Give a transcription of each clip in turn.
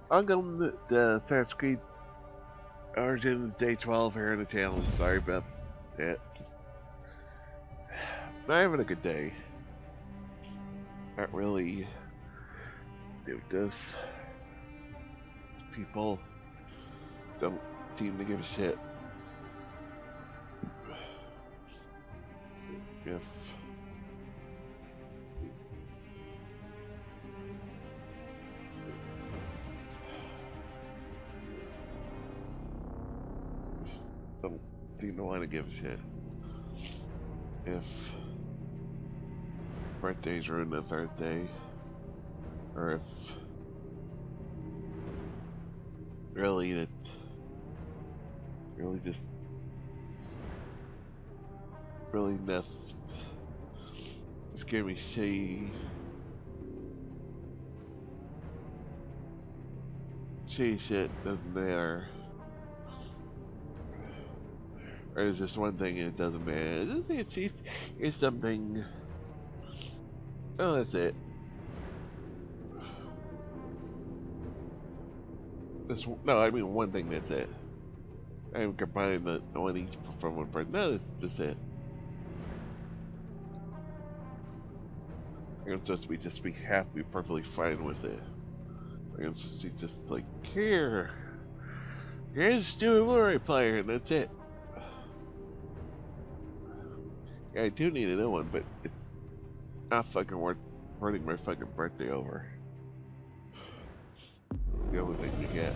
I'm going to Assassin's Creed Origins Day 12 here on the channel. Sorry about that. Just not having a good day. Not really do this. People don't seem to give a shit. If just don't seem to want to give a shit. If birthdays ruin the third day, or if really that really just really just give me shitty shit doesn't matter. Or there's just one thing and it doesn't matter. It's something. Oh, that's it. No, I mean one thing, that's it. I haven't combined the one each from one person. No, that's just it. I'm supposed to be just be happy, perfectly fine with it. I'm supposed to just like, here's a stupid Blu-ray player, and that's it. Yeah, I do need a new one, but it's not fucking worth running my fucking birthday over. The only thing you get.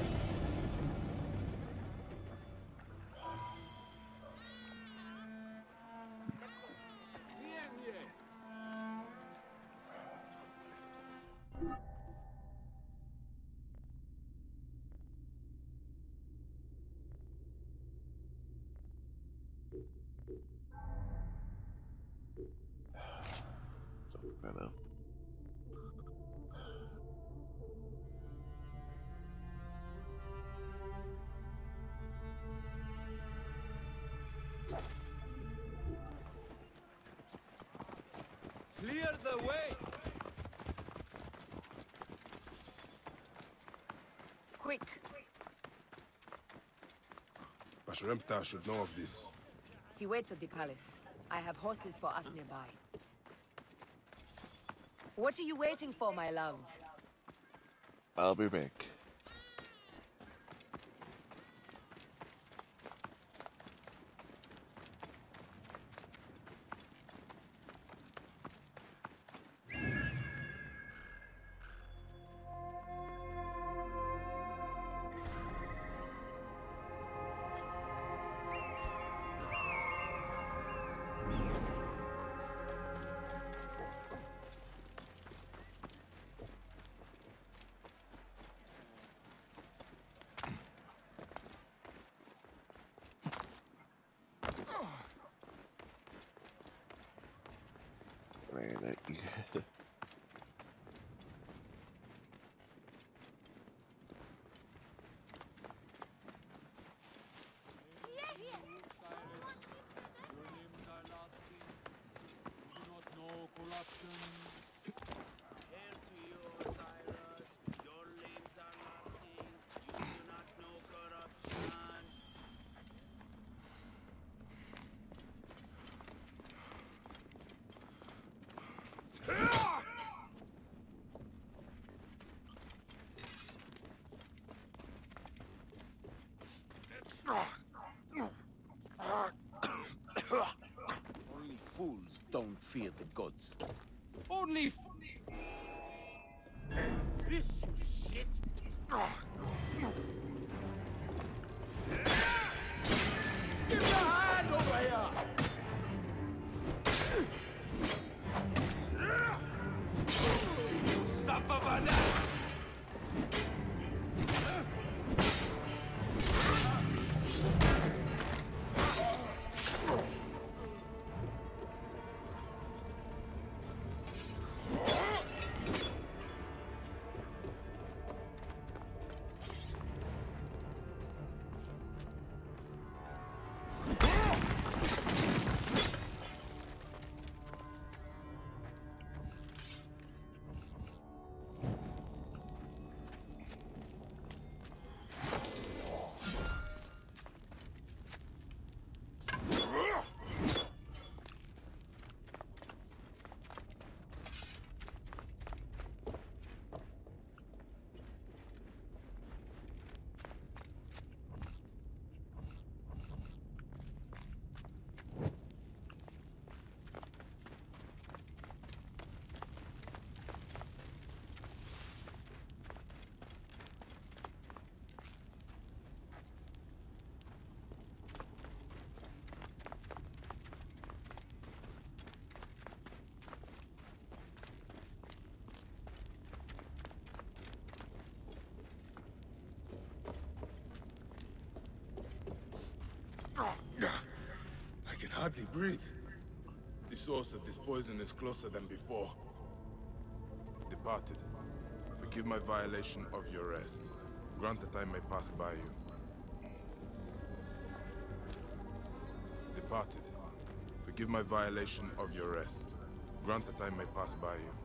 So, I know. Clear the way! Quick! Basharemta should know of this. He waits at the palace. I have horses for us nearby. What are you waiting for, my love? I'll be back. Only fools don't fear the gods. Only this, you shit! Give me a hand over here! Son of a gun! hardly breathe. The source of this poison is closer than before. Departed, forgive my violation of your rest. Grant that I may pass by you. Departed, forgive my violation of your rest. Grant that I may pass by you.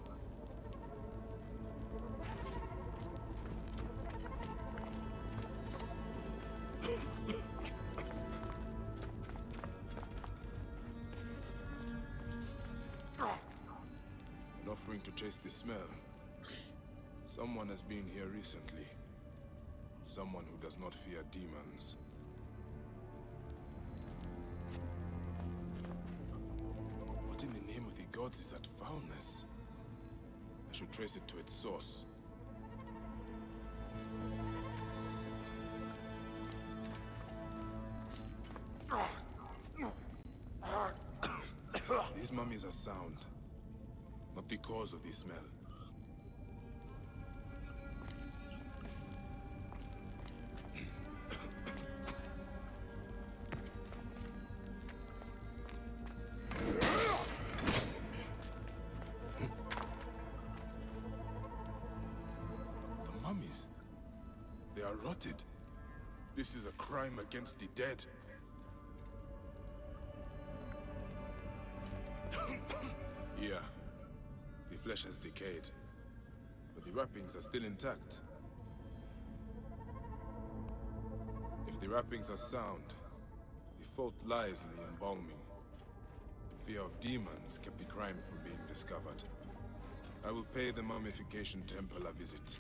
An offering to chase the smell. Someone has been here recently. Someone who does not fear demons. What in the name of the gods is that foulness? I should trace it to its source. These mummies are sound, not the cause of the smell. The mummies, they are rotted. This is a crime against the dead. Yeah, the flesh has decayed, but the wrappings are still intact. If the wrappings are sound, the fault lies in the embalming. Fear of demons kept the crime from being discovered. I will pay the mummification temple a visit.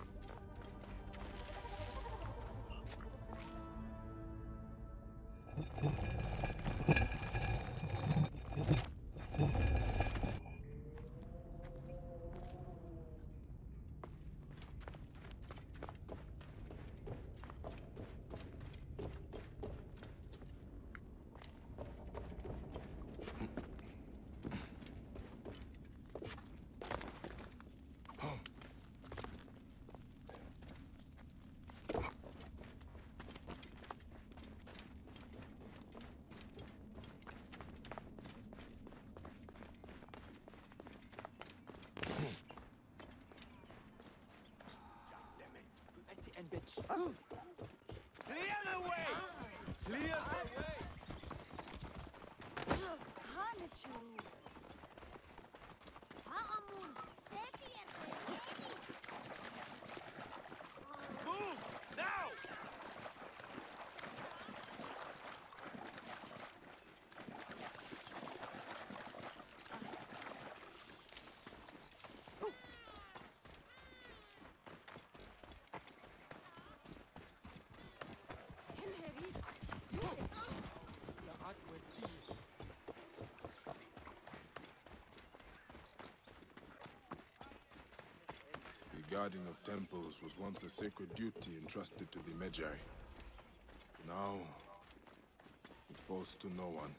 Clear the way! Clear the way! Move! Now! The guarding of temples was once a sacred duty entrusted to the Magi. Now, it falls to no one.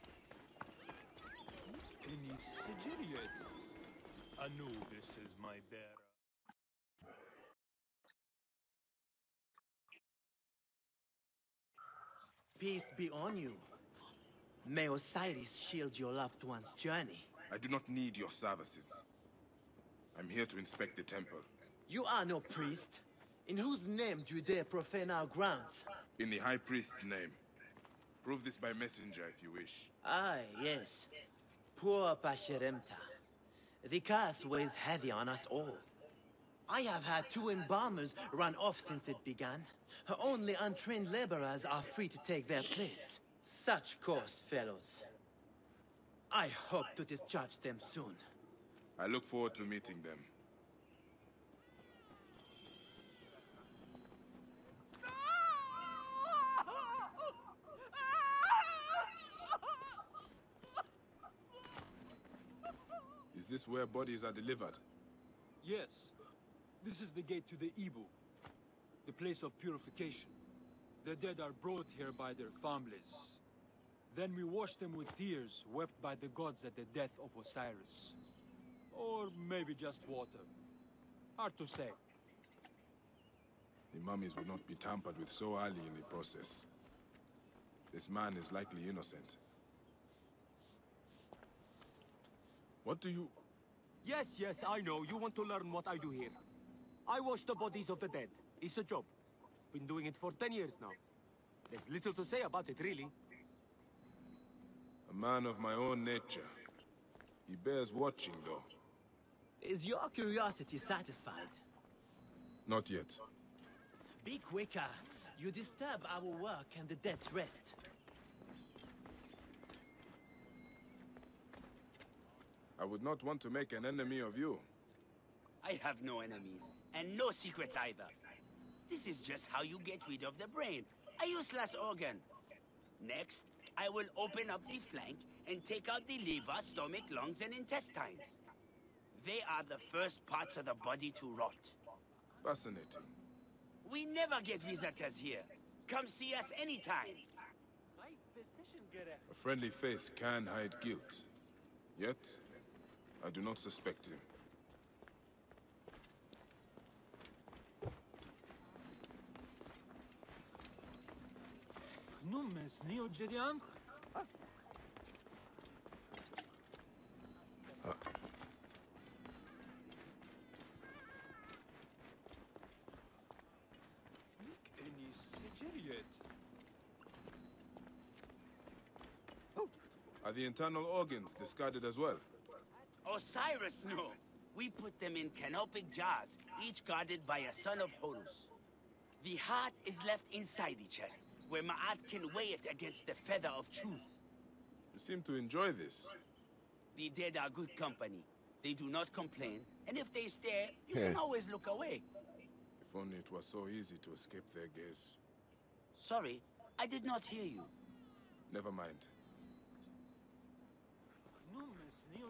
Anubis is my bearer. Peace be on you. May Osiris shield your loved one's journey. I do not need your services. I'm here to inspect the temple. You are no priest. In whose name do you dare profane our grounds? In the High Priest's name. Prove this by messenger if you wish. Aye, yes. Poor Pasherenptah. The curse weighs heavy on us all. I have had 2 embalmers run off since it began. Only untrained laborers are free to take their place. Such coarse fellows. I hope to discharge them soon. I look forward to meeting them. Is this where bodies are delivered? Yes. This is the gate to the Ibu, the place of purification. The dead are brought here by their families. Then we wash them with tears wept by the gods at the death of Osiris. Or maybe just water. Hard to say. The mummies would not be tampered with so early in the process. This man is likely innocent. What do you... Yes, I know. You want to learn what I do here. I wash the bodies of the dead. It's a job. Been doing it for 10 years now. There's little to say about it, really. A man of my own nature. He bears watching, though. Is your curiosity satisfied? Not yet. Be quicker. You disturb our work and the dead's rest. I would not want to make an enemy of you. I have no enemies, and no secrets either. This is just how you get rid of the brain, a useless organ. Next, I will open up the flank and take out the liver, stomach, lungs, and intestines. They are the first parts of the body to rot. Fascinating. We never get visitors here. Come see us anytime. A friendly face can hide guilt. Yet, I do not suspect him. Numes neo Jedian? Any Sigiriet? Are the internal organs discarded as well? Osiris knew. We put them in canopic jars, each guarded by a son of Horus. The heart is left inside the chest, where Ma'at can weigh it against the feather of truth. You seem to enjoy this. The dead are good company. They do not complain, and if they stare, you can always look away. If only it was so easy to escape their gaze. Sorry, I did not hear you. Never mind. Numes neo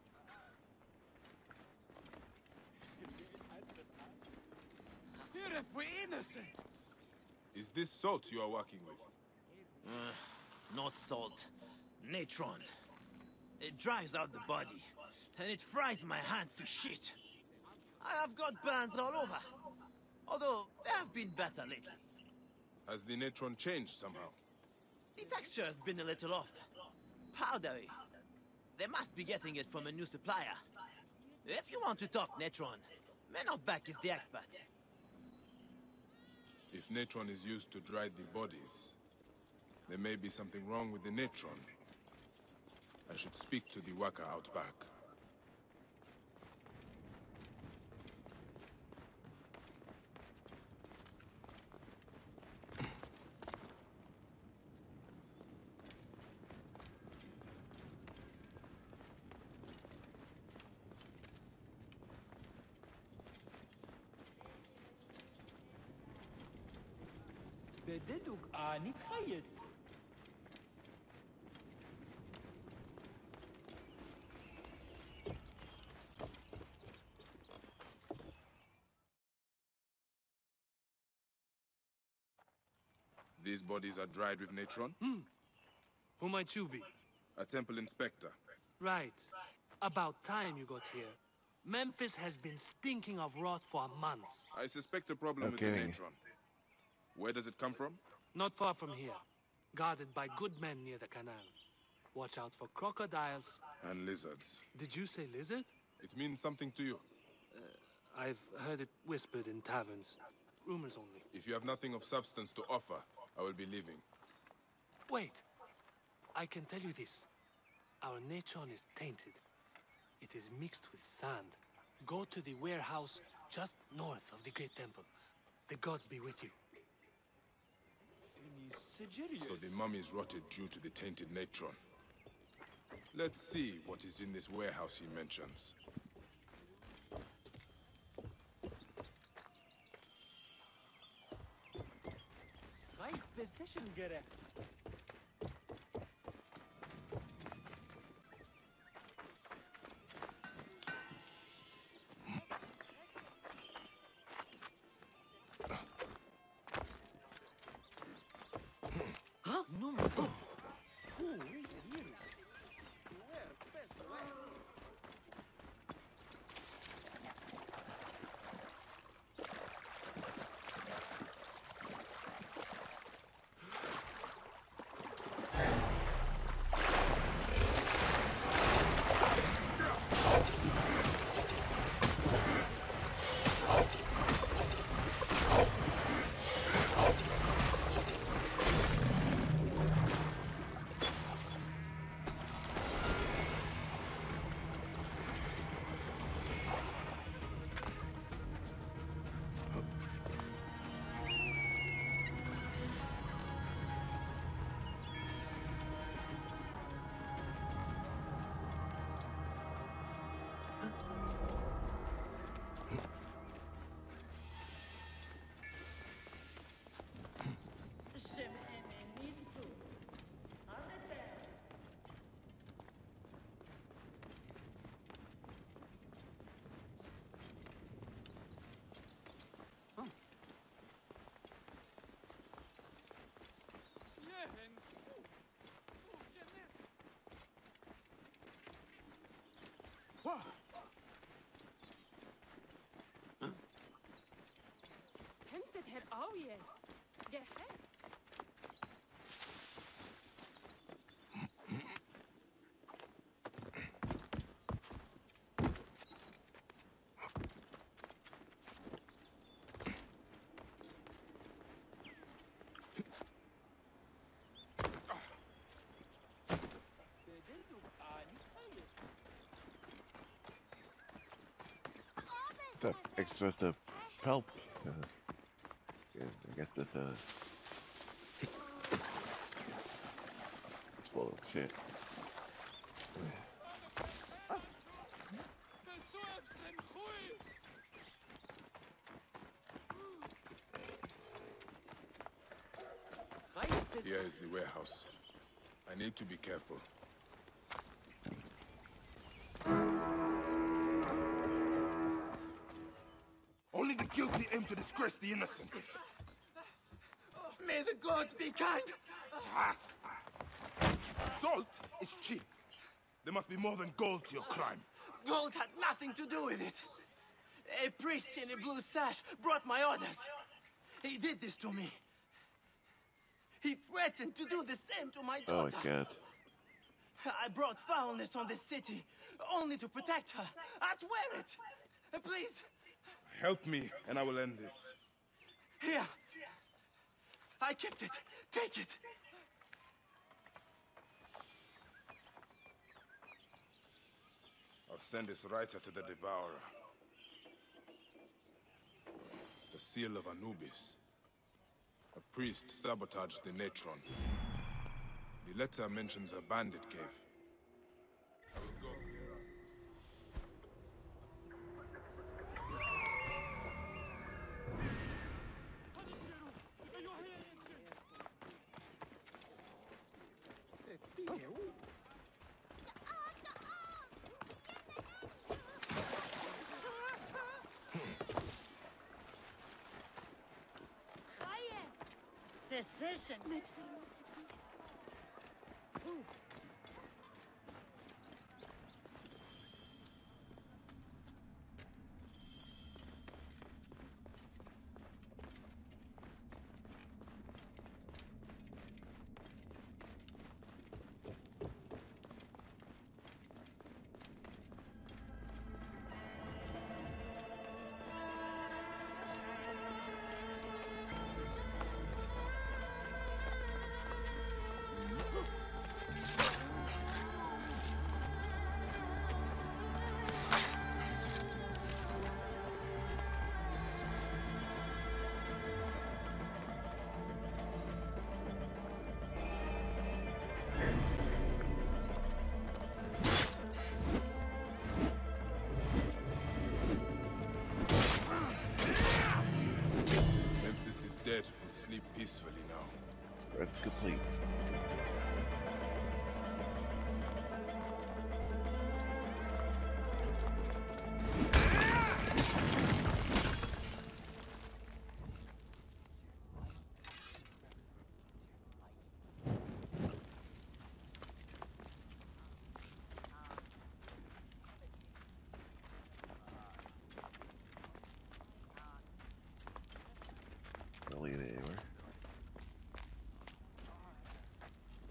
Jedian? Is this salt you are working with? Not salt. Natron. It dries out the body, and it fries my hands to shit. I have got burns all over. Although, they have been better lately. Has the natron changed somehow? The texture has been a little off. Powdery. They must be getting it from a new supplier. If you want to talk Natron, Menobek is the expert. If natron is used to dry the bodies, there may be something wrong with the natron. I should speak to the worker out back. بدلوك نتخيل. These bodies are dried with natron? Who might you be? A temple inspector. Right. About time you got here. Memphis has been stinking of rot for months. I suspect a problem with the natron. Where does it come from? Not far from here. Guarded by good men near the canal. Watch out for crocodiles. And lizards. Did you say lizard? It means something to you. I've heard it whispered in taverns. Rumors only. If you have nothing of substance to offer, I will be leaving. Wait. I can tell you this. Our natron is tainted. It is mixed with sand. Go to the warehouse just north of the Great Temple. The gods be with you. So the mummies rotted due to the tainted natron. Let's see what is in this warehouse he mentions. Right position, Gerek. Hemset her awie. Gehe. That extra the pulp. Yeah, I get that. It's full of shit. Here is the warehouse. I need to be careful. Only the guilty aim to disgrace the innocent. May the gods be kind! Salt is cheap. There must be more than gold to your crime. Gold had nothing to do with it. A priest in a blue sash brought my orders. He did this to me. He threatened to do the same to my Oh daughter. my god. I brought foulness on this city, only to protect her. I swear it! Please, Help me, and I will end this. here. I kept it. Take it. I'll send this writer to the Devourer. The seal of Anubis. A priest sabotaged the Natron. The letter mentions a bandit cave. I will go. Precision. Dead will sleep peacefully now. Quest complete. Don't lead it anywhere.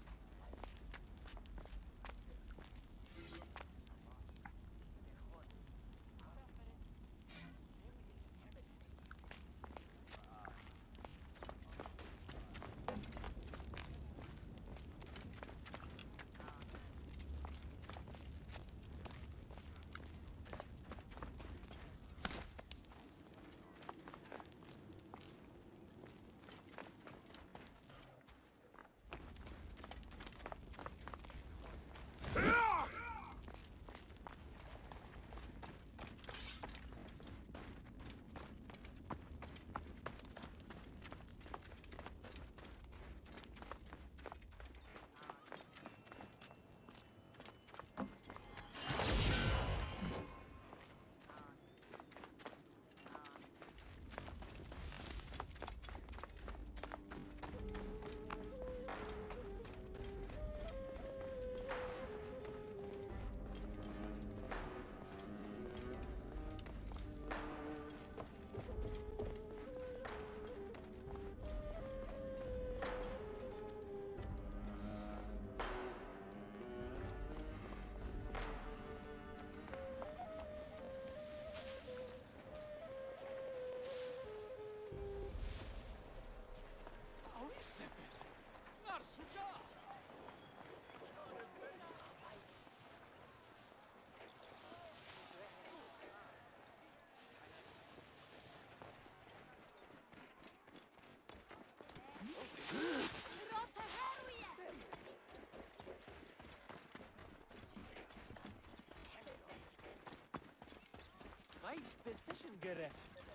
Right decision, Gere.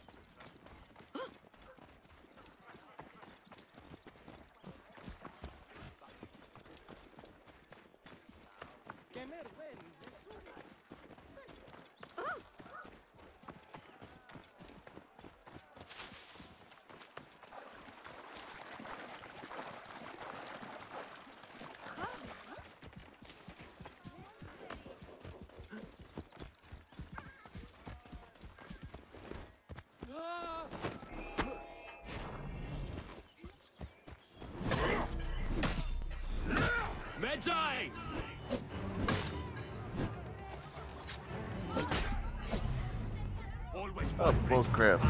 Kemer, where is the sword? Medjay! Always Oh, bullcrap.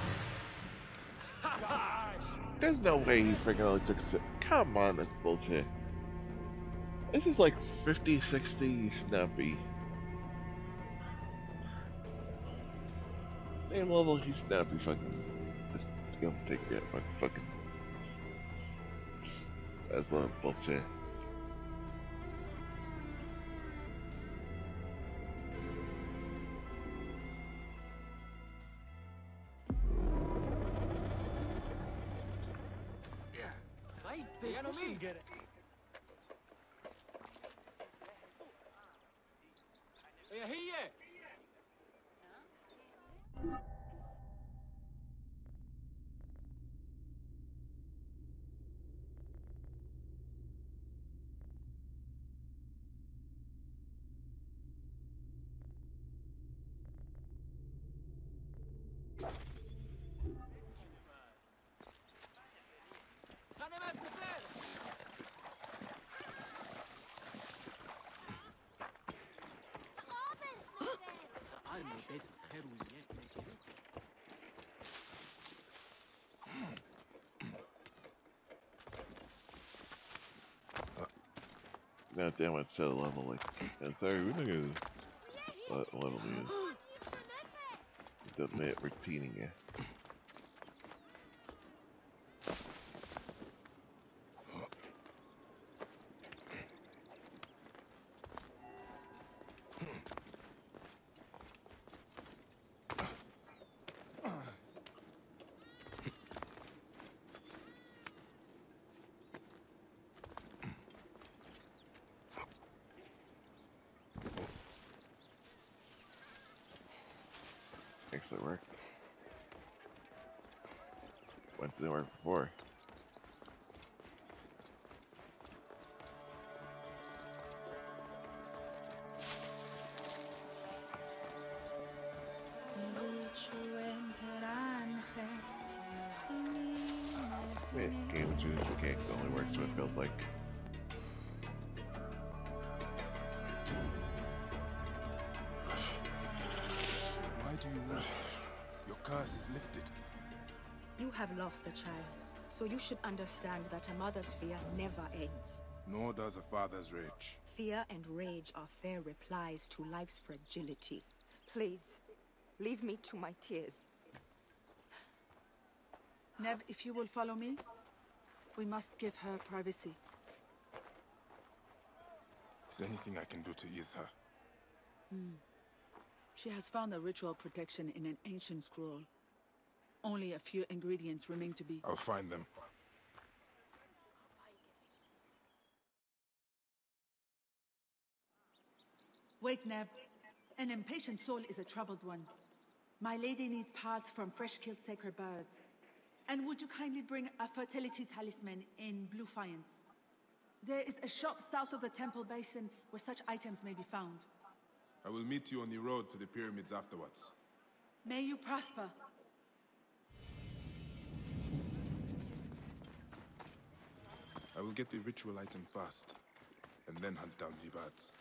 There's no way he freaking only took six. Come on, that's bullshit. This is like 50, 60, he should not be. Same level, he should not be fucking. Just gonna take that fucking. That's not bullshit. Right decision, Gere. Here! I'm a bit heroin. God damn it, set a level like. And sorry, we're not gonna. What level he is. It doesn't make it repeating it. Actually worked. Went to work before. Wait, game choose mechanic only works when it feels like. Why do you weep? Your curse is lifted. You have lost a child, so you should understand that a mother's fear never ends. Nor does a father's rage. Fear and rage are fair replies to life's fragility. Please, leave me to my tears. Neb, if you will follow me, we must give her privacy. Is there anything I can do to ease her? She has found a ritual protection in an ancient scroll. Only a few ingredients remain to be. I'll find them. Wait, Neb. An impatient soul is a troubled one. My lady needs parts from fresh-killed sacred birds. And would you kindly bring a fertility talisman in blue faience? There is a shop south of the temple basin where such items may be found. I will meet you on the road to the pyramids afterwards. May you prosper. I will get the ritual item first, and then hunt down the birds.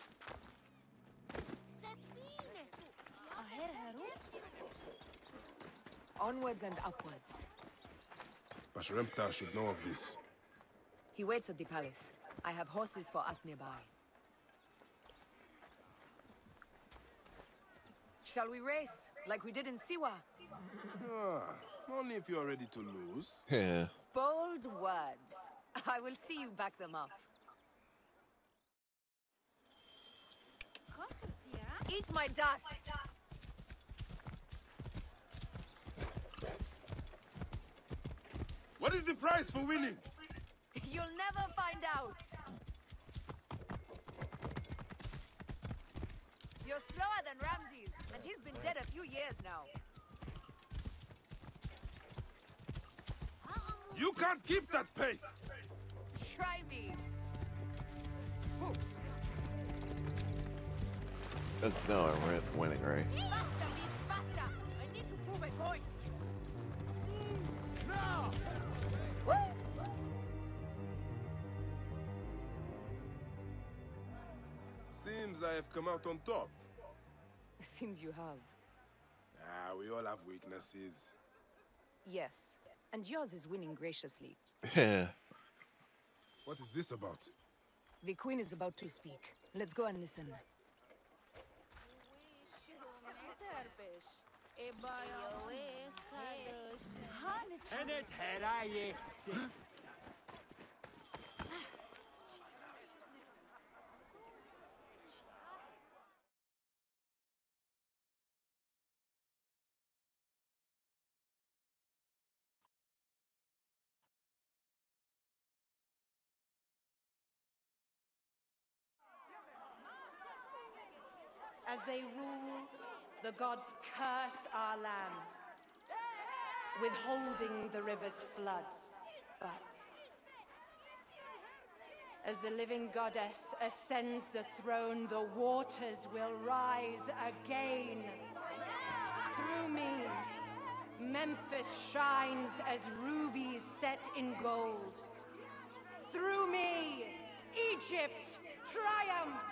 Onwards and upwards. Pasherenptah should know of this. He waits at the palace. I have horses for us nearby. Shall we race, like we did in Siwa? Only if you are ready to lose. Yeah. Bold words. I will see you back them up. Eat my dust! What is the price for winning? You'll never find out. You're slower than Ramses, and he's been dead a few years now. You can't keep that pace! Try me. Let's know I'm winning, right? Faster, beast, faster! I need to prove a point. Now! Seems I have come out on top. Seems you have. Ah, we all have weaknesses. Yes, and yours is winning graciously. Yeah. What is this about? The queen is about to speak. Let's go and listen. As they rule, the gods curse our land, withholding the river's floods. But as the living goddess ascends the throne, the waters will rise again. Through me, Memphis shines as rubies set in gold. Through me, Egypt triumphs.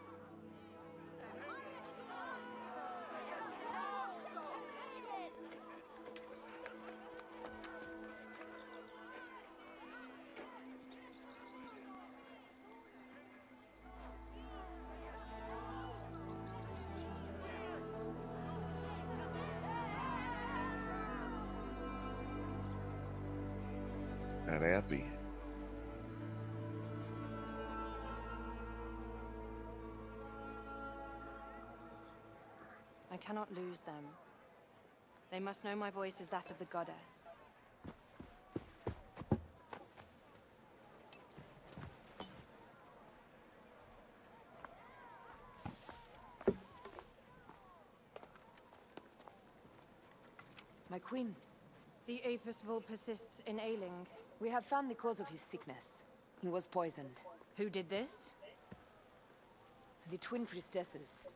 Not happy. I cannot lose them. They must know my voice is that of the goddess. My queen. The Apis bull persists in ailing. We have found the cause of his sickness. He was poisoned. Who did this? The twin priestesses.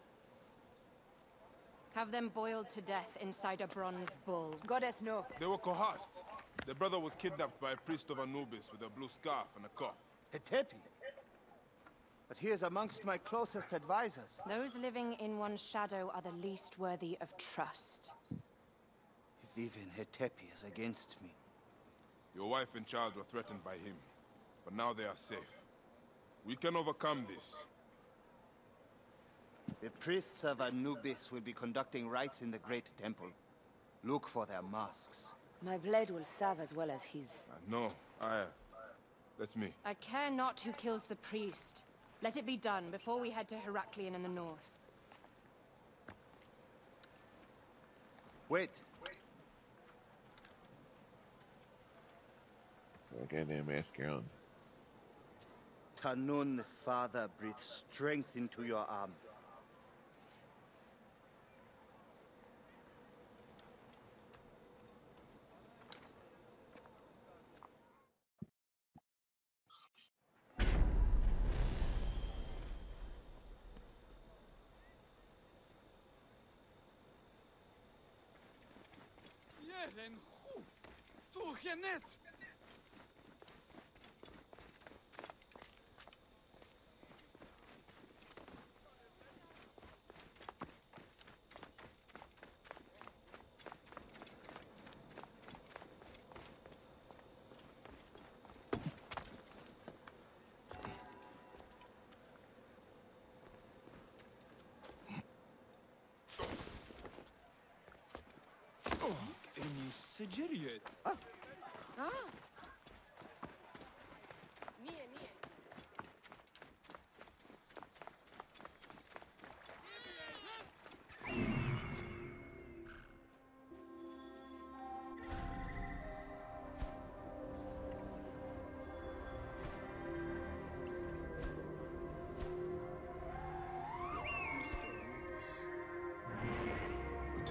Have them boiled to death inside a bronze bull. Goddess, no. They were coerced. Their brother was kidnapped by a priest of Anubis with a blue scarf and a cough. Hetepi? But he is amongst my closest advisors. Those living in one's shadow are the least worthy of trust. If even Hetepi is against me. Your wife and child were threatened by him, but now they are safe. We can overcome this. The priests of Anubis will be conducting rites in the Great Temple. Look for their masks. My blade will serve as well as his. No, that's me. I care not who kills the priest. Let it be done before we head to Heraklion in the north. Wait. Goddamn Ascaron. Tanun the Father breathes strength into your arm. Sigiriet.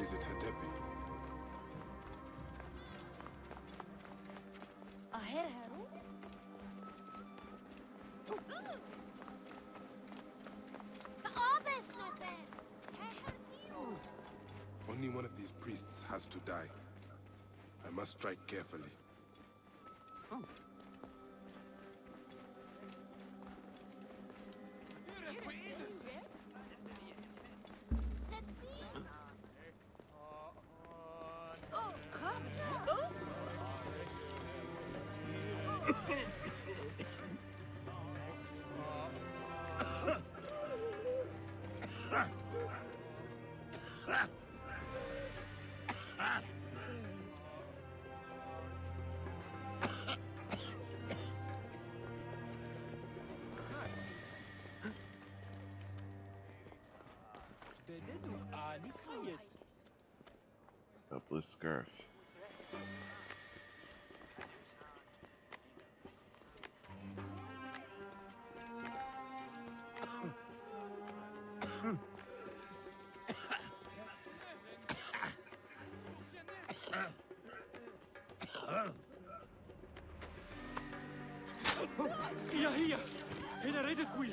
visit Hetepi. Only one of these priests has to die. I must strike carefully. A blue scarf. هي هنا ريدت qui.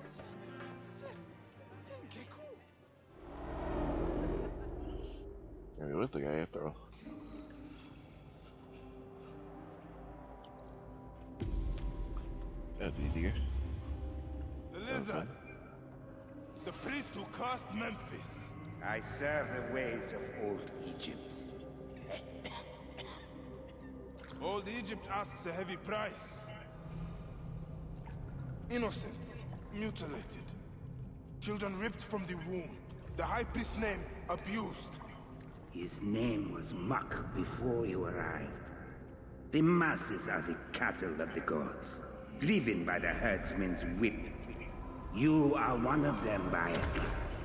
I mean, what the guy throw? That's easier. The lizard! The priest who cursed Memphis! I serve the ways of old Egypt. Old Egypt asks a heavy price. Innocents, mutilated. Children ripped from the womb. The high priest's name abused. His name was Muk before you arrived. The masses are the cattle of the gods, driven by the herdsman's whip. You are one of them, Bayek.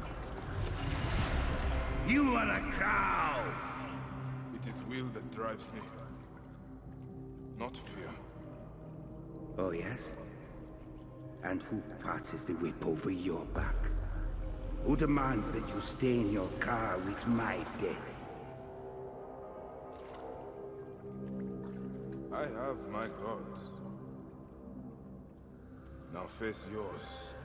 You are a cow! It is will that drives me, not fear. Oh, yes? And who passes the whip over your back? Who demands that you stay in your car with my death? I have my gods. Now face yours.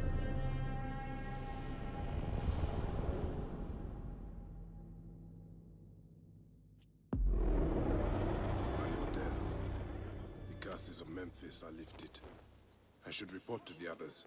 By your death, the curses of Memphis are lifted. I should report to the others.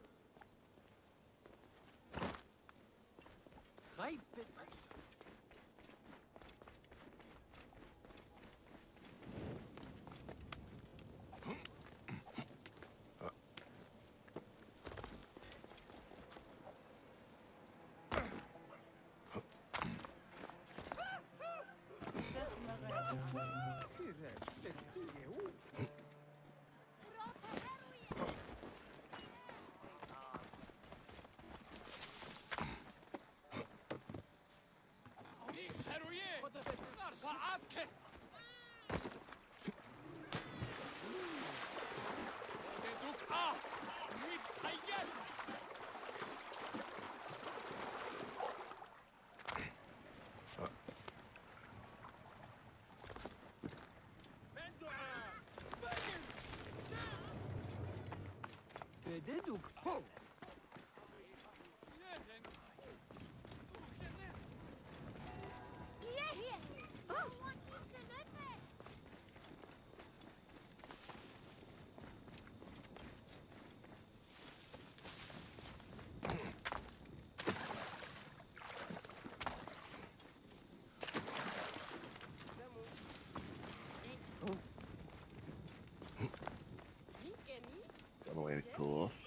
Got a way to cool off.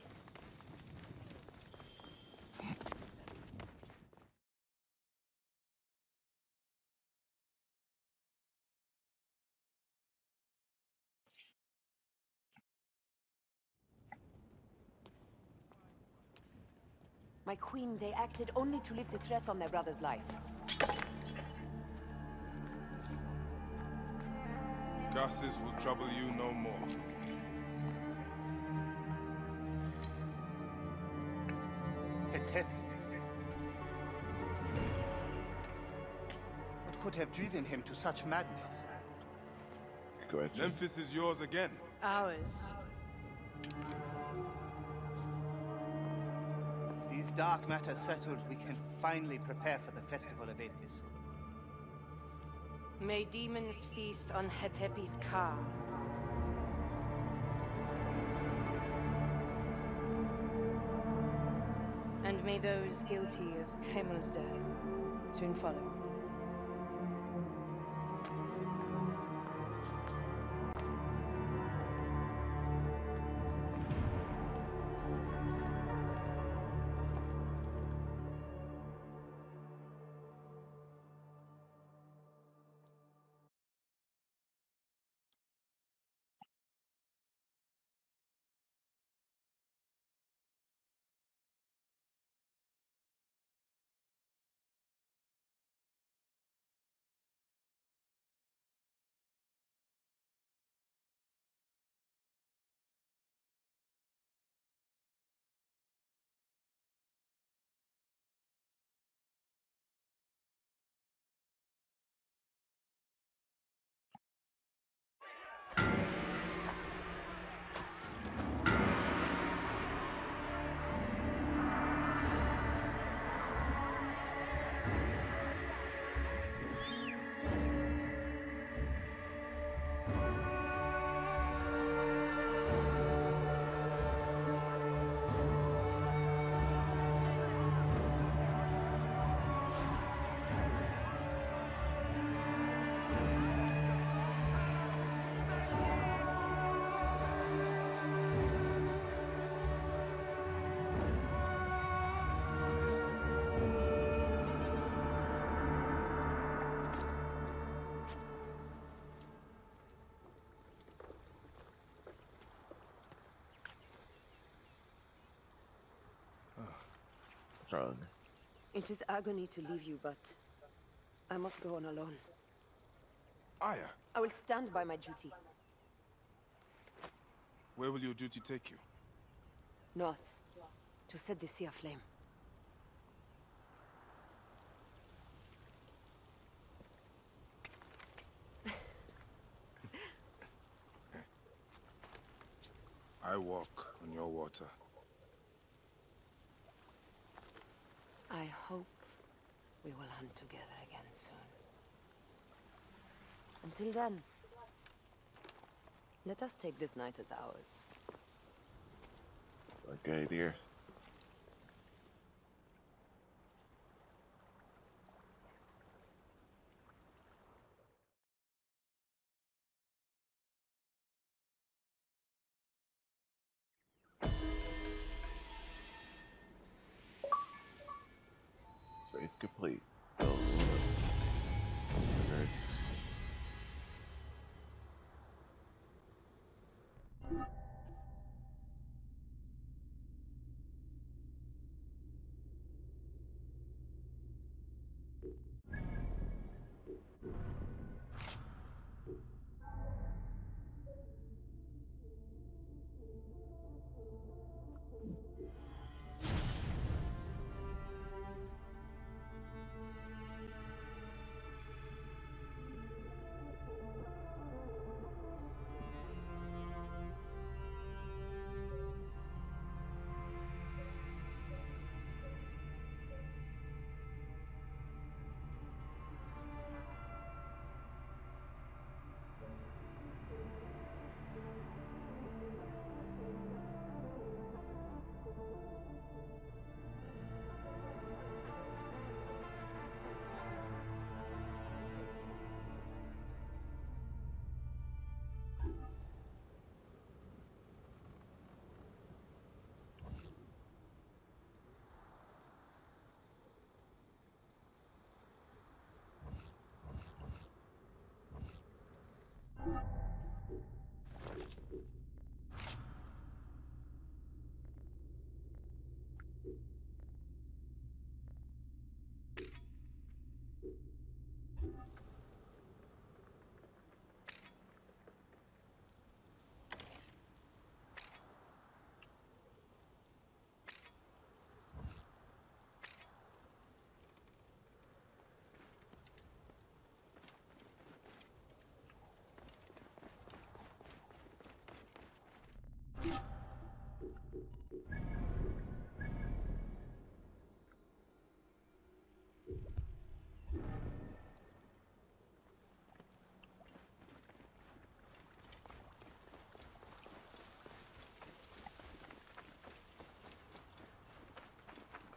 My queen, they acted only to lift the threat on their brother's life. Curses will trouble you no more. could have driven him to such madness? Go ahead. Memphis is yours again. Ours. These dark matters settled, we can finally prepare for the Festival of Apis. May demons feast on Hetepi's car. And may those guilty of Hemu's death soon follow. Wrong. It is agony to leave you, but I must go on alone. Aya, I will stand by my duty. where will your duty take you? North, to set the sea aflame. I walk on your water. I hope we will hunt together again soon. Until then, let us take this night as ours. Okay, dear. Save complete. Oh, okay.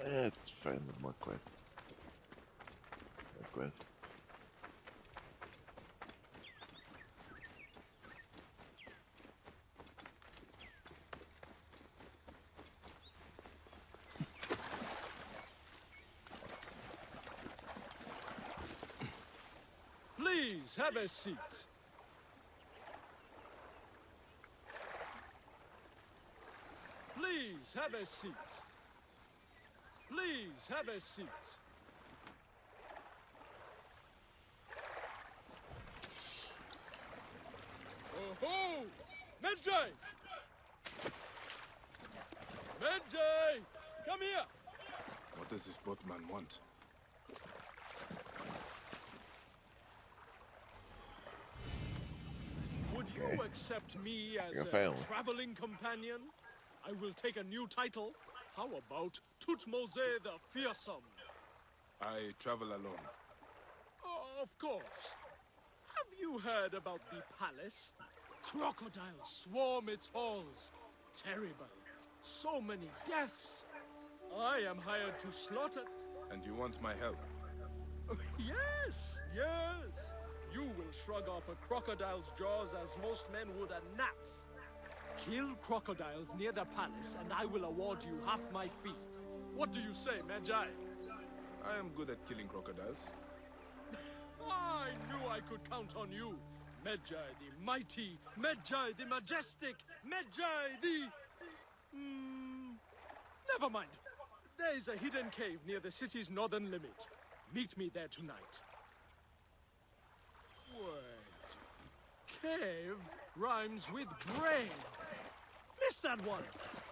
Let's find more quests. More quests. Please have a seat. Please have a seat. Please have a seat. Oh-ho! Medjay! Medjay! Come here! What does this boatman want? Would you accept me as a traveling companion? I will take a new title. How about Tutmose the Fearsome? I travel alone. Of course. Have you heard about the palace? Crocodiles swarm its halls. Terrible. So many deaths. I am hired to slaughter. And you want my help? Yes, yes. You will shrug off a crocodile's jaws as most men would a gnat's. Kill crocodiles near the palace, and I will award you half my fee. What do you say, Medjay? I am good at killing crocodiles. I knew I could count on you. Medjay the mighty, Medjay the majestic, Medjay the... Never mind. There is a hidden cave near the city's northern limit. Meet me there tonight. Wait. Cave rhymes with brave. Missed that one.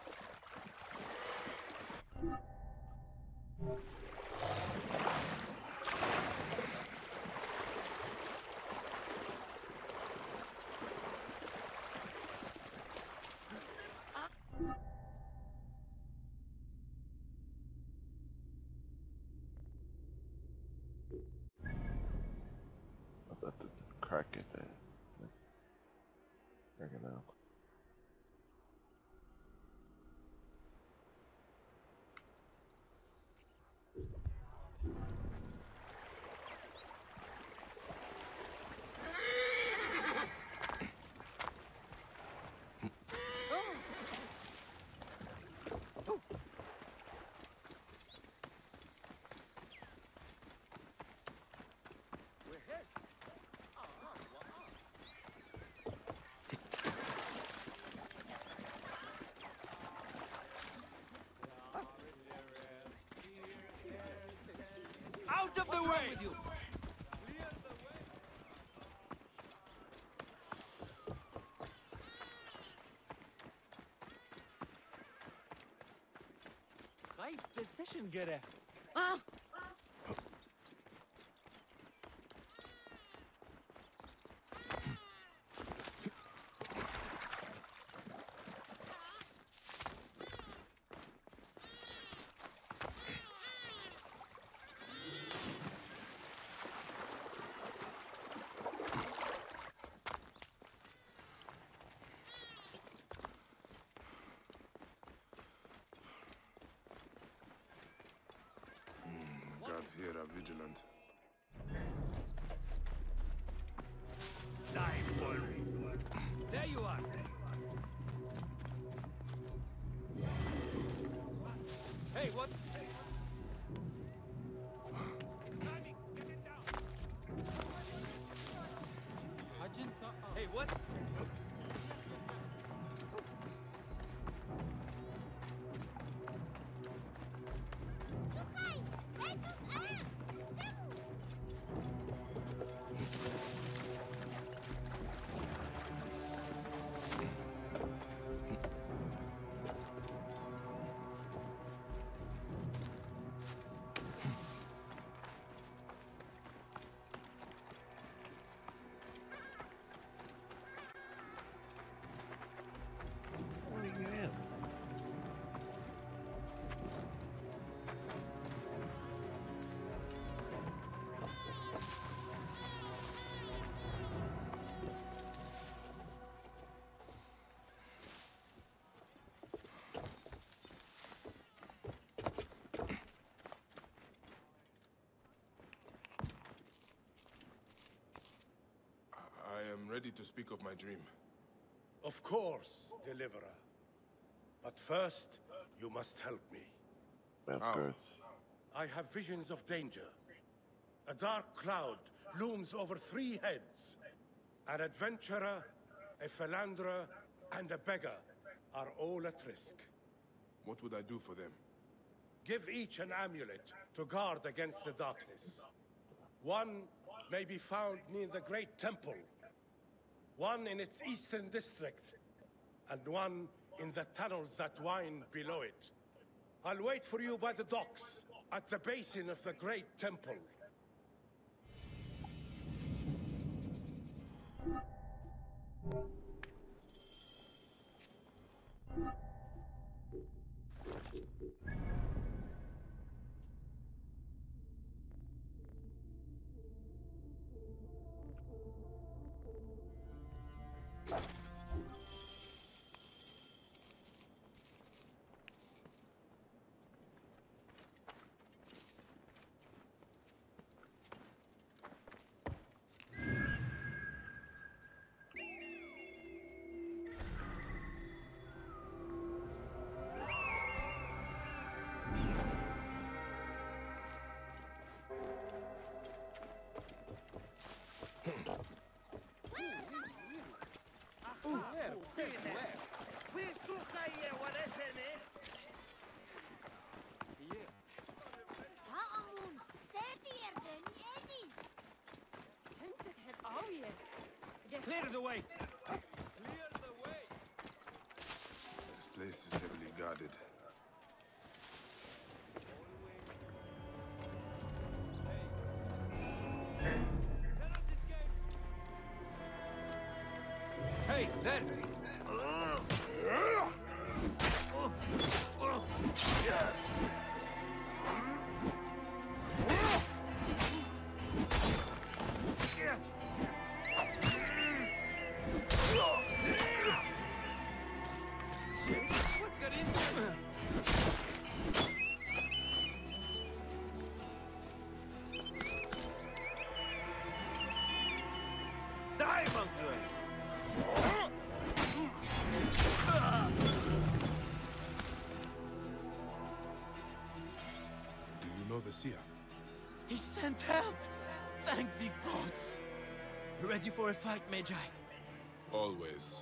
I thought the crack it there. Crack it out. Out of the way! With you? Right decision, Gareth. Ah! Guards here are vigilant. There you are. Hey, what? Hey, what? ready to speak of my dream. Of course, Deliverer. But first, you must help me. Of course. I have visions of danger. A dark cloud looms over 3 heads. An adventurer, a philanderer, and a beggar are all at risk. What would I do for them? Give each an amulet to guard against the darkness. One may be found near the Great Temple, one in its eastern district, and one in the tunnels that wind below it. I'll wait for you by the docks, at the basin of the Great Temple. Clear the way! This place is heavily guarded. Hey, there! Do you know the seer? He sent help! Thank the gods! Ready for a fight, Magi? Always.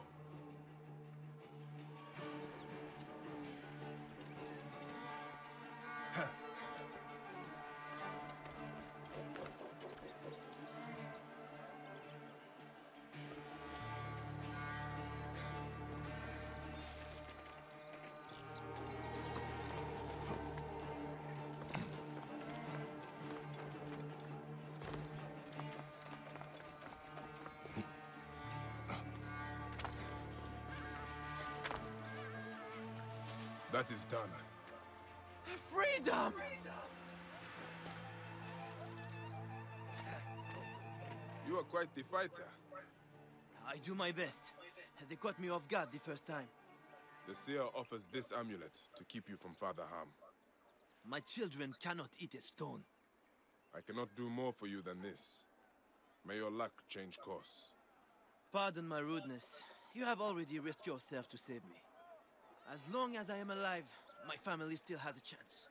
That is done. Freedom! You are quite the fighter. I do my best. They caught me off guard the first time. The seer offers this amulet to keep you from further harm. My children cannot eat a stone. I cannot do more for you than this. May your luck change course. Pardon my rudeness. You have already risked yourself to save me. As long as I am alive, my family still has a chance.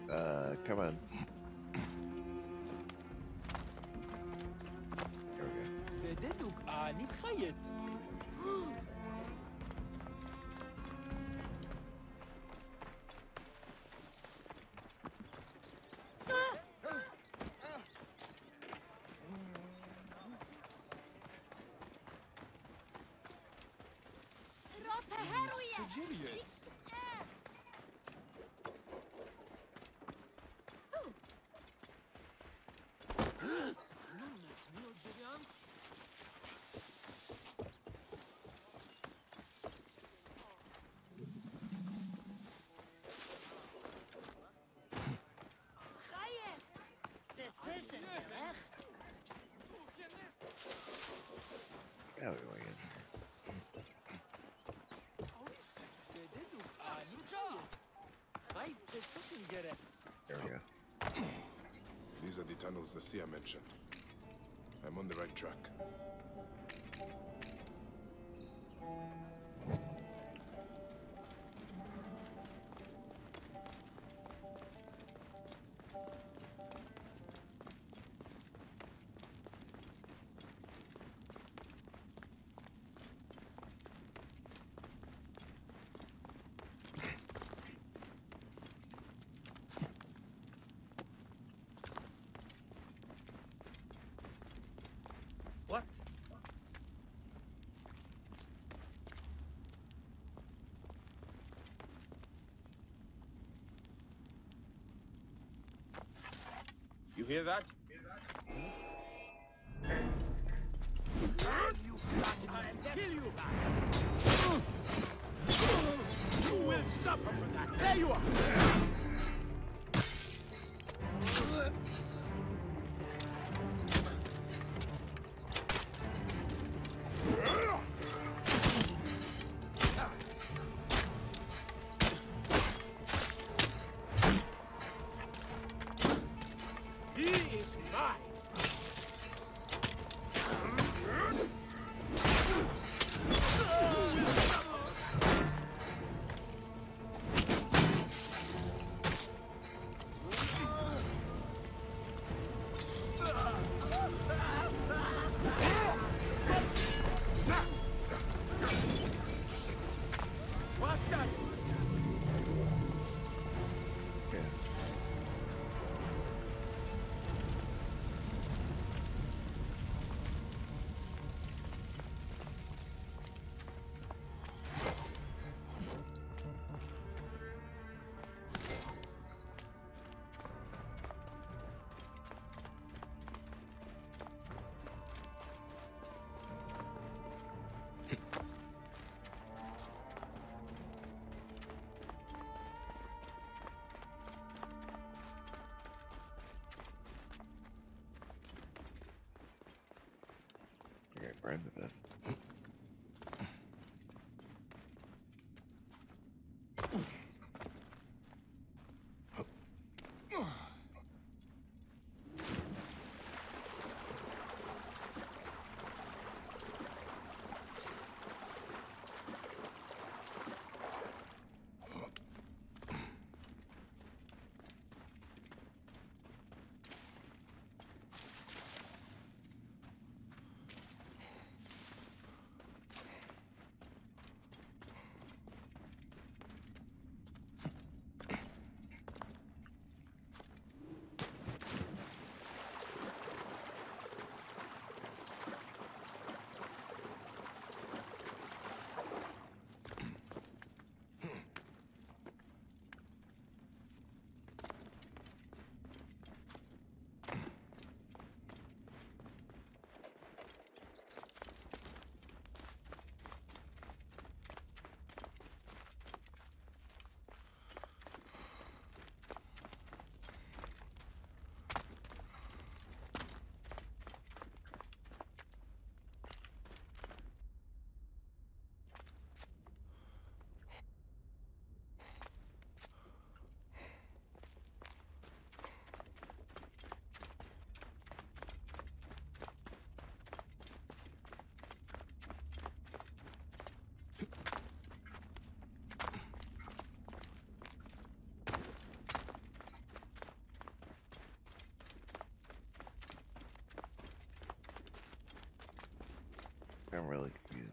Come on. There we go. There we go again. There we go. These are the tunnels the seer mentioned. I'm on the right track. What? You hear that? You started and kill you! You will suffer for that! There you are! He is mine! What's that? Okay, Brandon this. I'm really confused.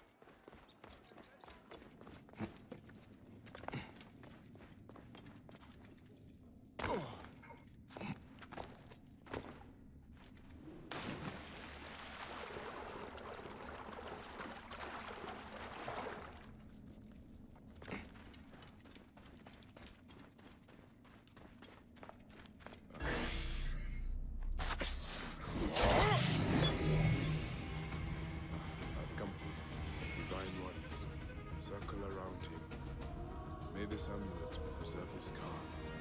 This amulet will preserve his calm.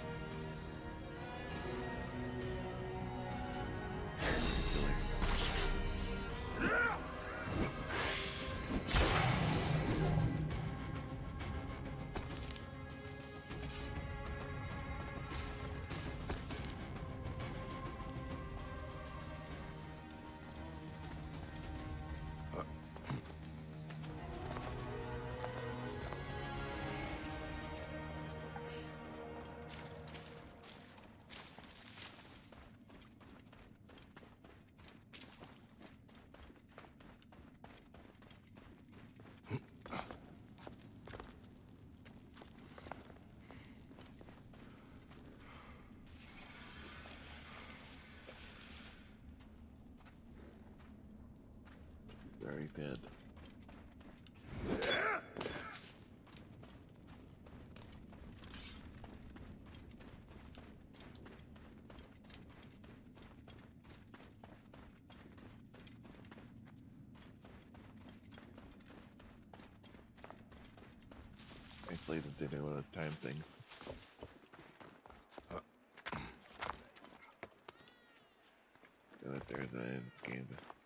Very good. Thankfully, that didn't one of those time things. Unless there's an end game.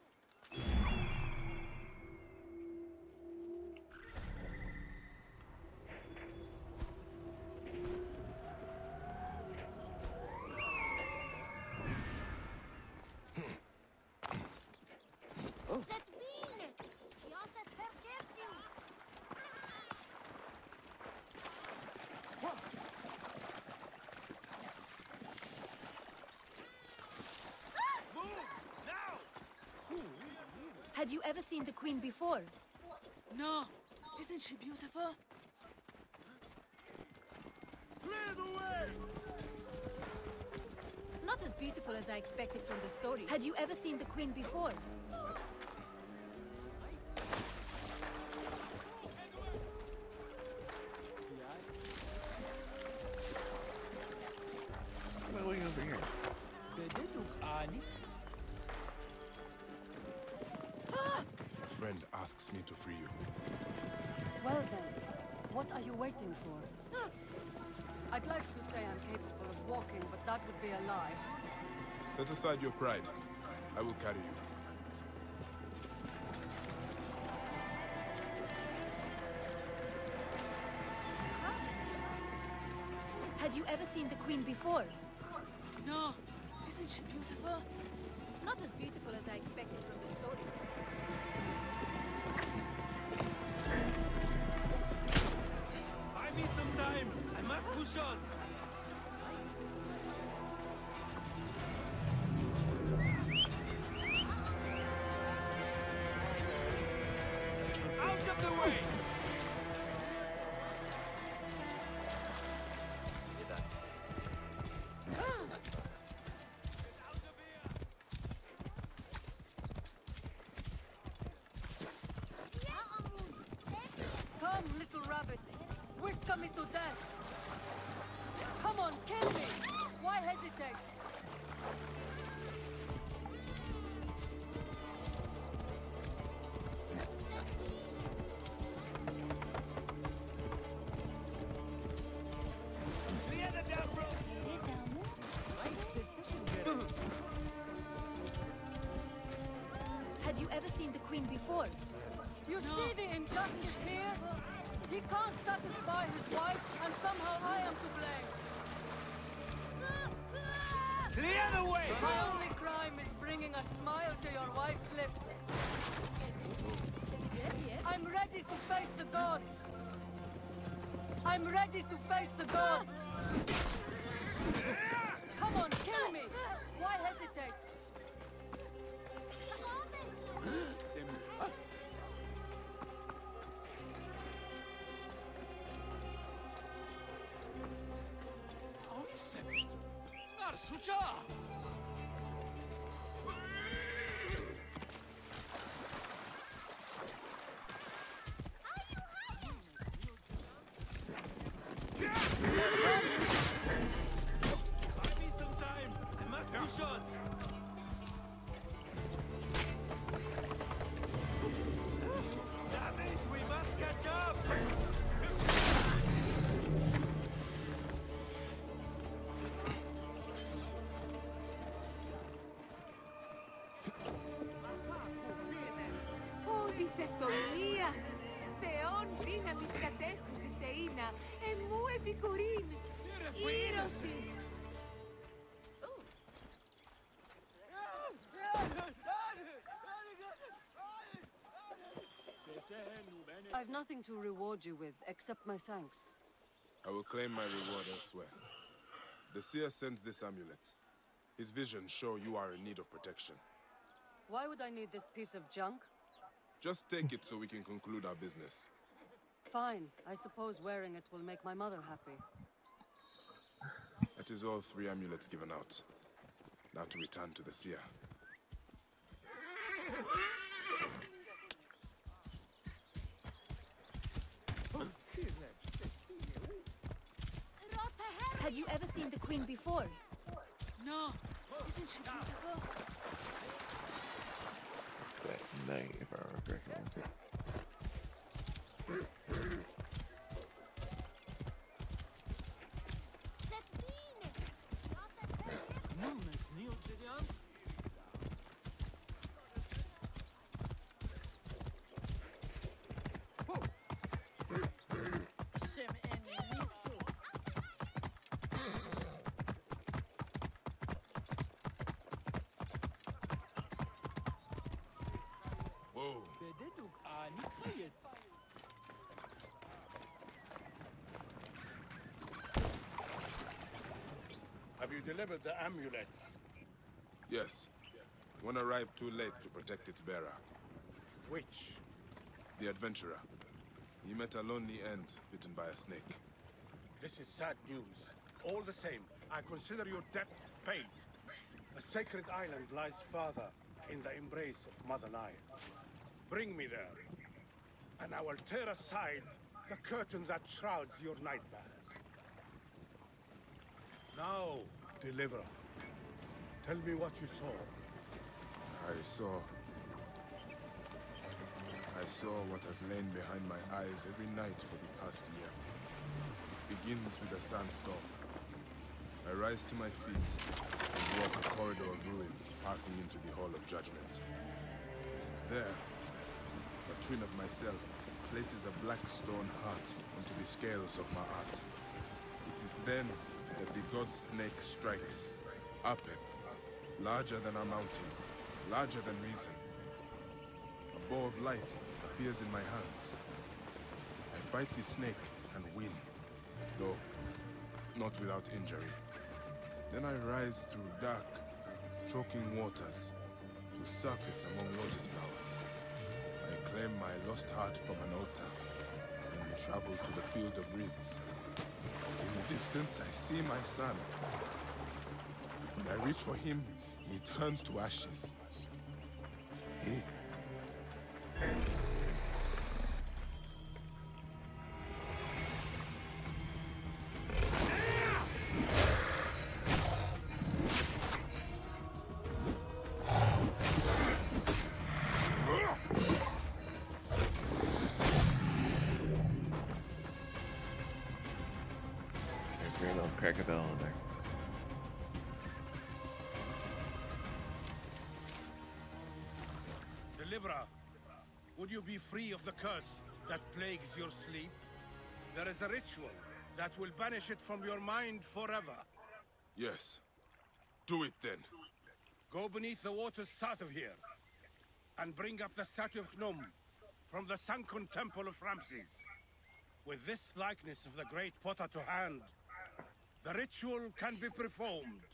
Had you ever seen the Queen before? No. Isn't she beautiful? Clear the way! Not as beautiful as I expected from the story. Had you ever seen the Queen before? What are we over here? A friend asks me to free you. Well then, what are you waiting for? I'd like to say I'm capable of walking, but that would be a lie. Set aside your pride. I will carry you. Had you ever seen the Queen before? No. Isn't she beautiful? Not as beautiful as I expected from the story. Buy me some time. I must push on. Out of the way! Come, little rabbit. Whisker me to death. Come on, kill me. Why hesitate? Had you ever seen the Queen before? You see the injustice here? He can't satisfy his wife, and somehow I am to blame. Clear the way! My only crime is bringing a smile to your wife's lips. I'm ready to face the gods. I'm ready to face the gods. Come on, kill me. Why hesitate? Sucha! Buy me some time. I must be shot. Damn it, we must catch up. Οδυσσεκτονίας! Θεών δύναμης κατέχουσης εΐνα, εμού επικουρήν, ήρωσης! I've nothing to reward you with, except my thanks. I will claim my reward elsewhere. The seer sends this amulet. His visions show you are in need of protection. Why would I need this piece of junk? Just take it so we can conclude our business. Fine. I suppose wearing it will make my mother happy. That is all 3 amulets given out. Now to return to the seer. Had you ever seen the Queen before? No. Isn't she beautiful? That night, if I remember correctly. Have you delivered the amulets? Yes. One arrived too late to protect its bearer. Which? The adventurer. He met a lonely end, bitten by a snake. This is sad news. All the same, I consider your debt paid. A sacred island lies farther in the embrace of Mother Nile. Bring me there, and I will tear aside the curtain that shrouds your nightmares. Now, Deliverer, tell me what you saw. I saw what has lain behind my eyes every night for the past year. It begins with a sandstorm. I rise to my feet and walk a corridor of ruins, passing into the Hall of Judgment. There, a twin of myself places a black stone heart onto the scales of my art. It is then that the god snake strikes. Apen, larger than a mountain, larger than reason. A bow of light appears in my hands. I fight the snake and win, though not without injury. Then I rise through dark, choking waters to surface among lotus flowers. I claim my lost heart from an altar and travel to the field of reeds. In the distance, I see my son. When I reach for him, he turns to ashes. Crack a bell in there. Deliverer, would you be free of the curse that plagues your sleep? There is a ritual that will banish it from your mind forever. Yes. Do it then. Go beneath the waters south of here, and bring up the statue of Gnome from the sunken temple of Ramses. With this likeness of the great potter to hand, the ritual can be performed.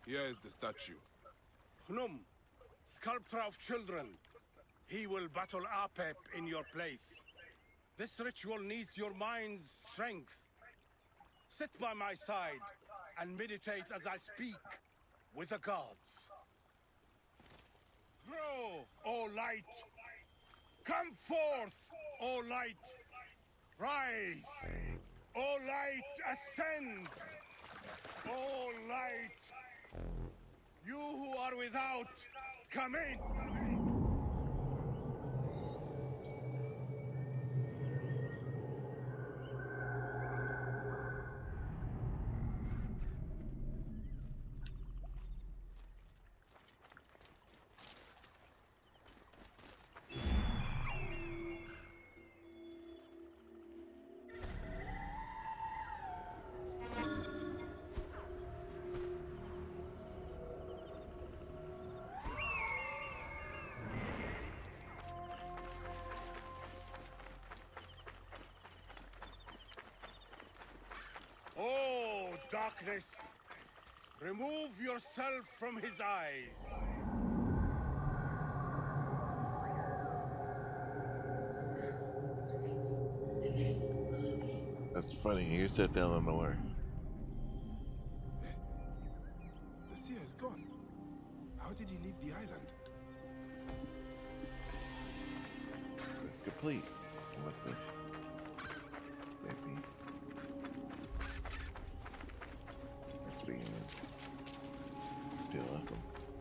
Here is the statue. Hnum, sculptor of children. He will battle Apep in your place. This ritual needs your mind's strength. Sit by my side and meditate as I speak with the gods. Grow, O light! Come forth, O light! Rise! O light, ascend! O light! You who are without, come in! Oh, darkness! Remove yourself from his eyes! That's funny, you sat down on nowhere. The seer is gone. How did he leave the island? It's complete. What's this? Maybe. Let's begin. Feel awesome.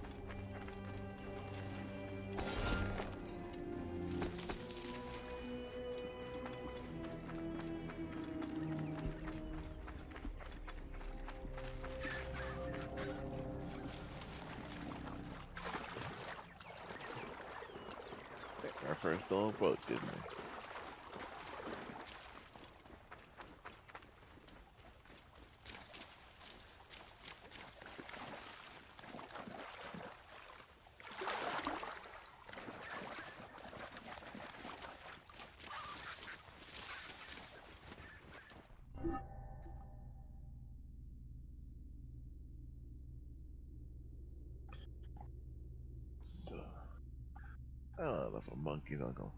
Our first little boat, didn't we? So, I don't know if a monkey's uncle.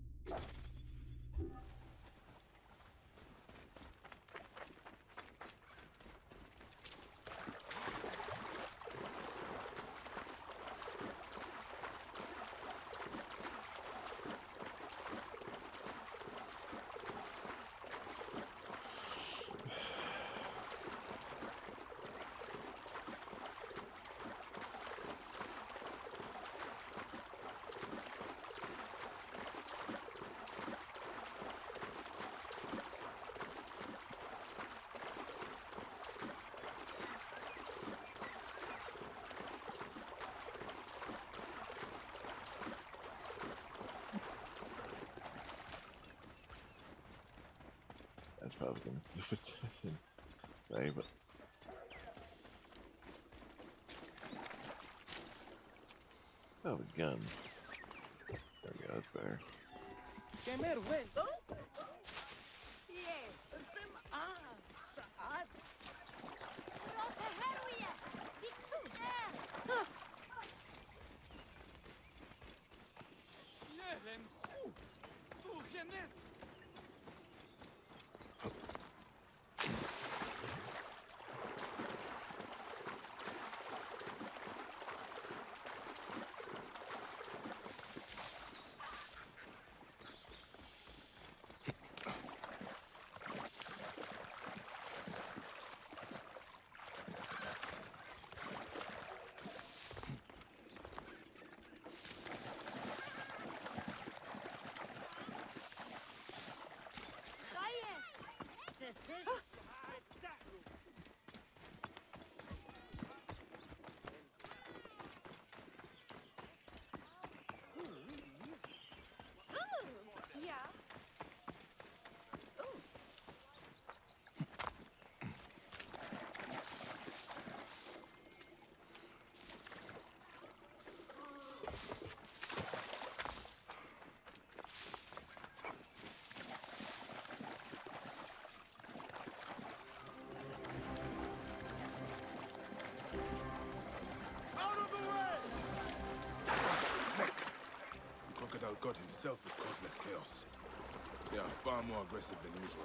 That's probably going to fit in. Right, but oh, the gun. There we go, that's better. god himself would cause less chaos. They are far more aggressive than usual.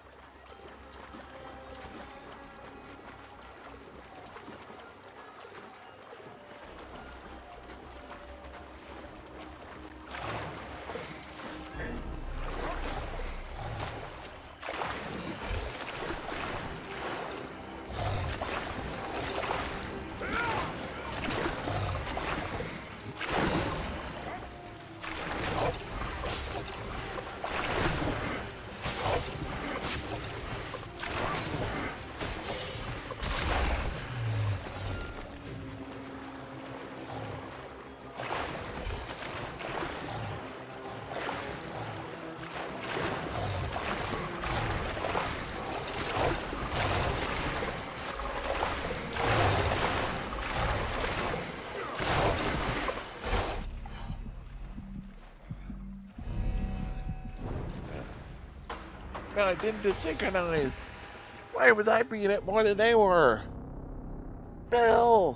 No, I didn't desynchronize. Why was I being it more than they were? Bill!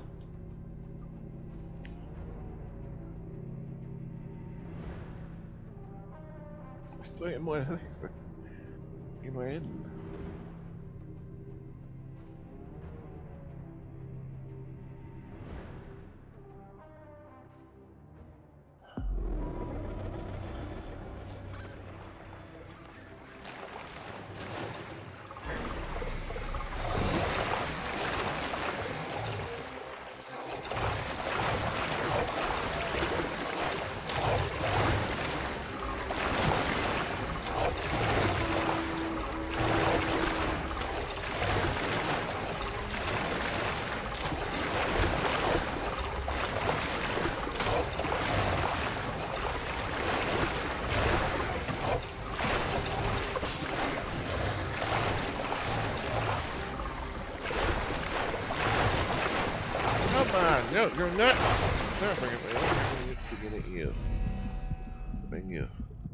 Still more than they were in. No, you're not. No, bring it back. To get at you. Bring you.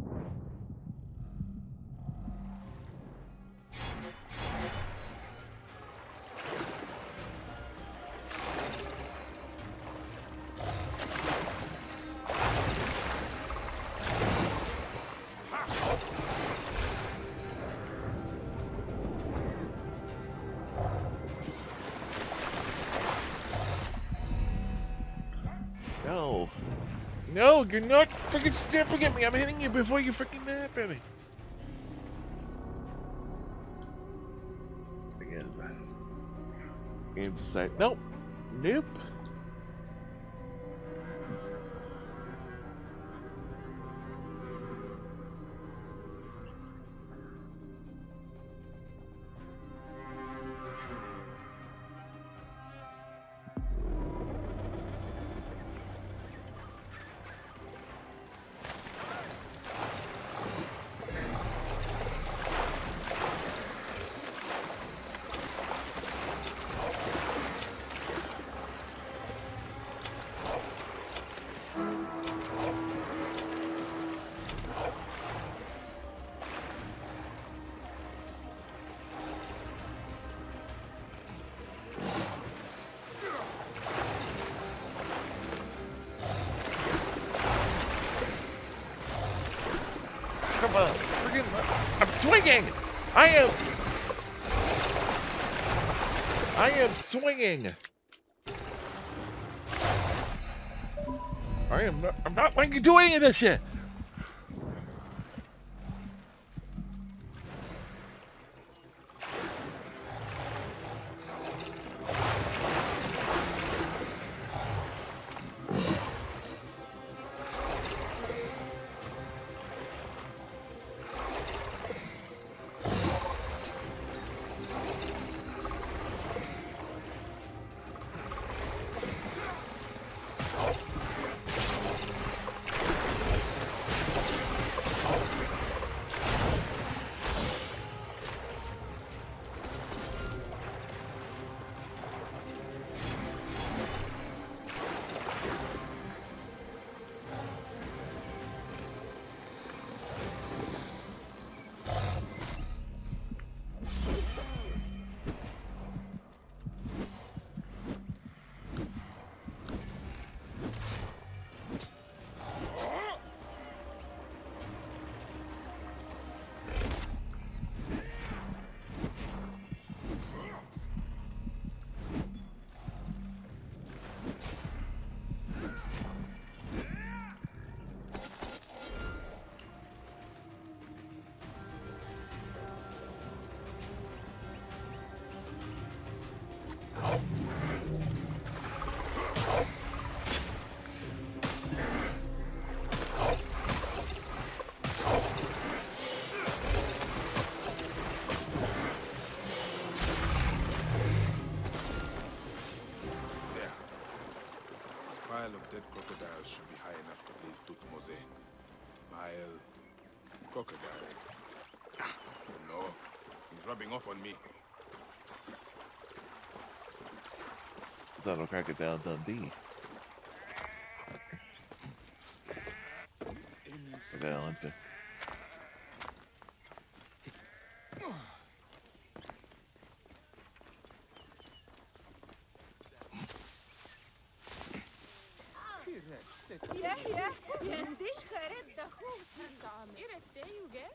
No. No, you're not freaking snapping at me. I'm hitting you before you freaking nap at me. Again. Game decide. Nope. Nope. Come on, freaking! I'm swinging. I am swinging. I'm not letting you do any of this shit. pile of dead crocodiles should be high enough to please Tutmose. Pile... crocodile. Oh no, he's rubbing off on me. That'll Crocodile Dundee. Crocodile Hunter. يحيى يندش خرب دخول تعمير التايوجة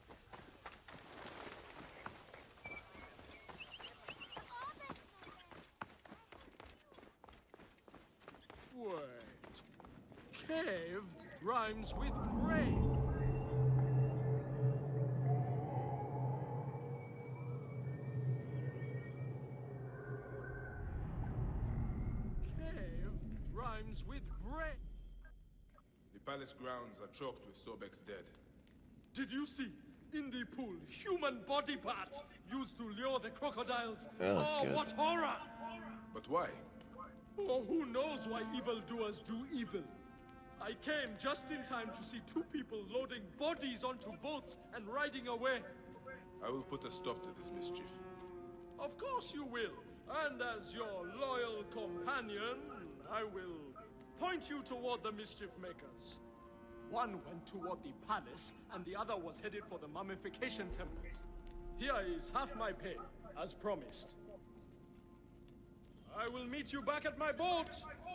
Wait. Cave rhymes with grave. Cave rhymes with bread. The palace grounds are choked with Sobek's dead. Did you see? In the pool, human body parts used to lure the crocodiles. Oh, good. What horror! But why? Oh, who knows why evildoers do evil? I came just in time to see two people loading bodies onto boats and riding away. I will put a stop to this mischief. Of course you will. And as your loyal companion, I will point you toward the mischief makers. One went toward the palace, and the other was headed for the mummification temple. Here is half my pay, as promised. I will meet you back at my boat!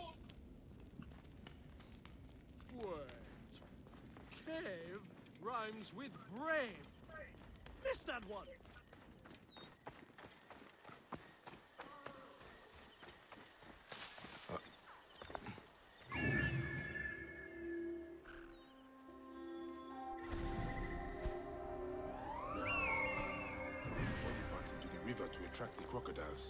Wait. Cave rhymes with brave. Missed that one! Body parts into the river to attract the crocodiles.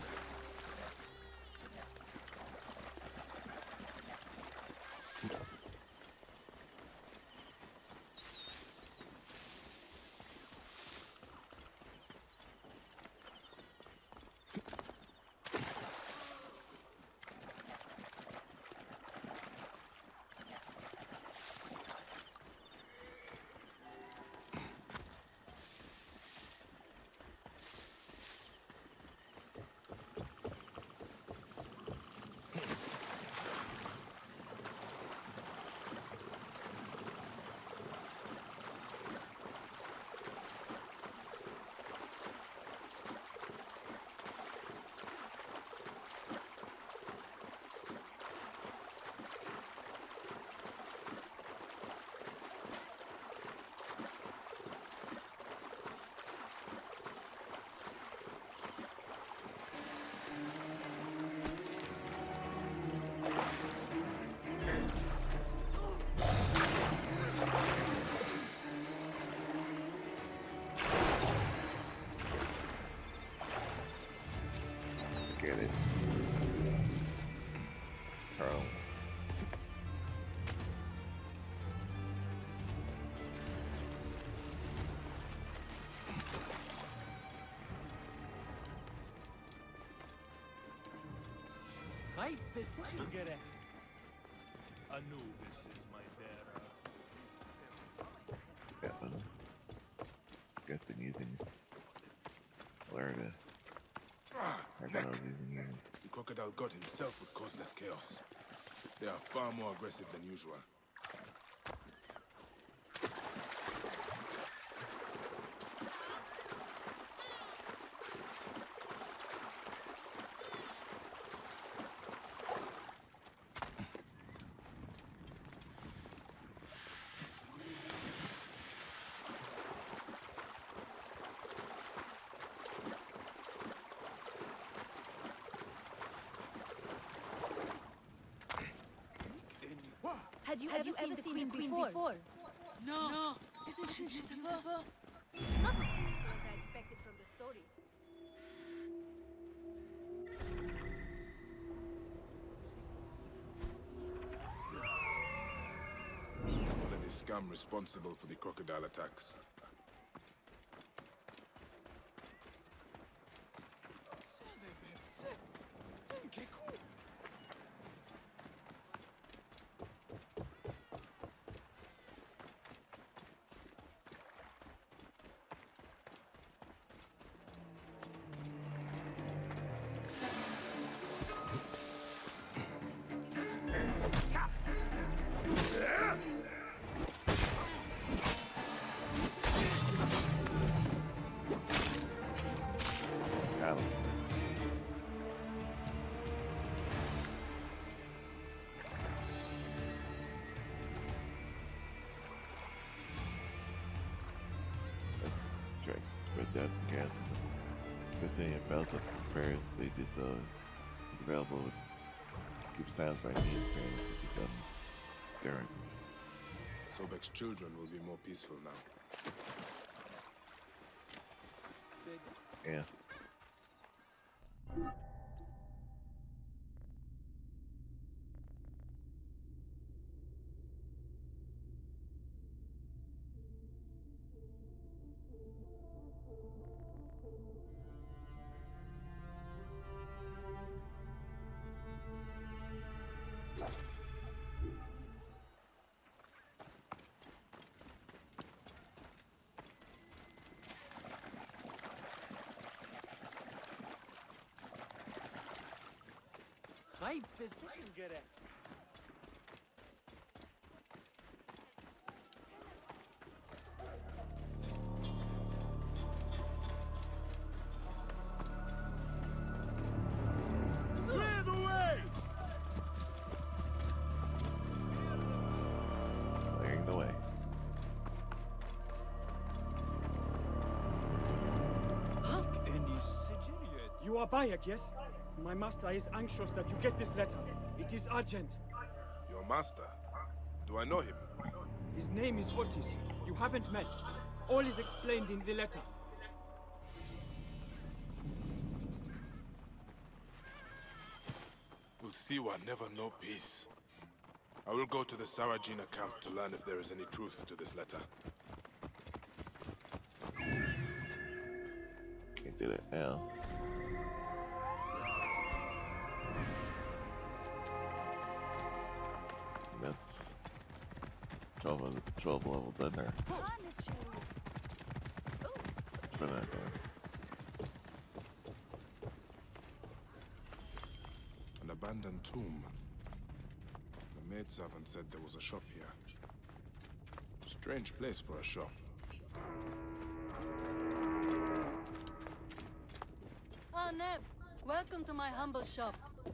Get it. Carl. Right decision, Gere. Anubis is my bearer. Definitely. Guessing using Larga. The crocodile god himself would cause less chaos. They are far more aggressive than usual. Had you ever seen the Queen before? No. Isn't she beautiful? Not as I expected from the stories. One of the scum responsible for the crocodile attacks. that gas. Good thing about the prayers, they just it's available. Keep sounds right here, and Derek. Sobek's children will be more peaceful now. Yeah. Hay besingere. Clear the way! Clearing the way. You are Bayek, yes? My master is anxious that you get this letter. It is urgent. Your master? Do I know him? His name is Otis. You haven't met. All is explained in the letter. Will Siwa never know peace? I will go to the Sarajina camp to learn if there is any truth to this letter. Can't do that now. That's 12 level done there. For that guy. An abandoned tomb. The maidservant said there was a shop here. Strange place for a shop. Ah, Neb. Welcome to my humble shop.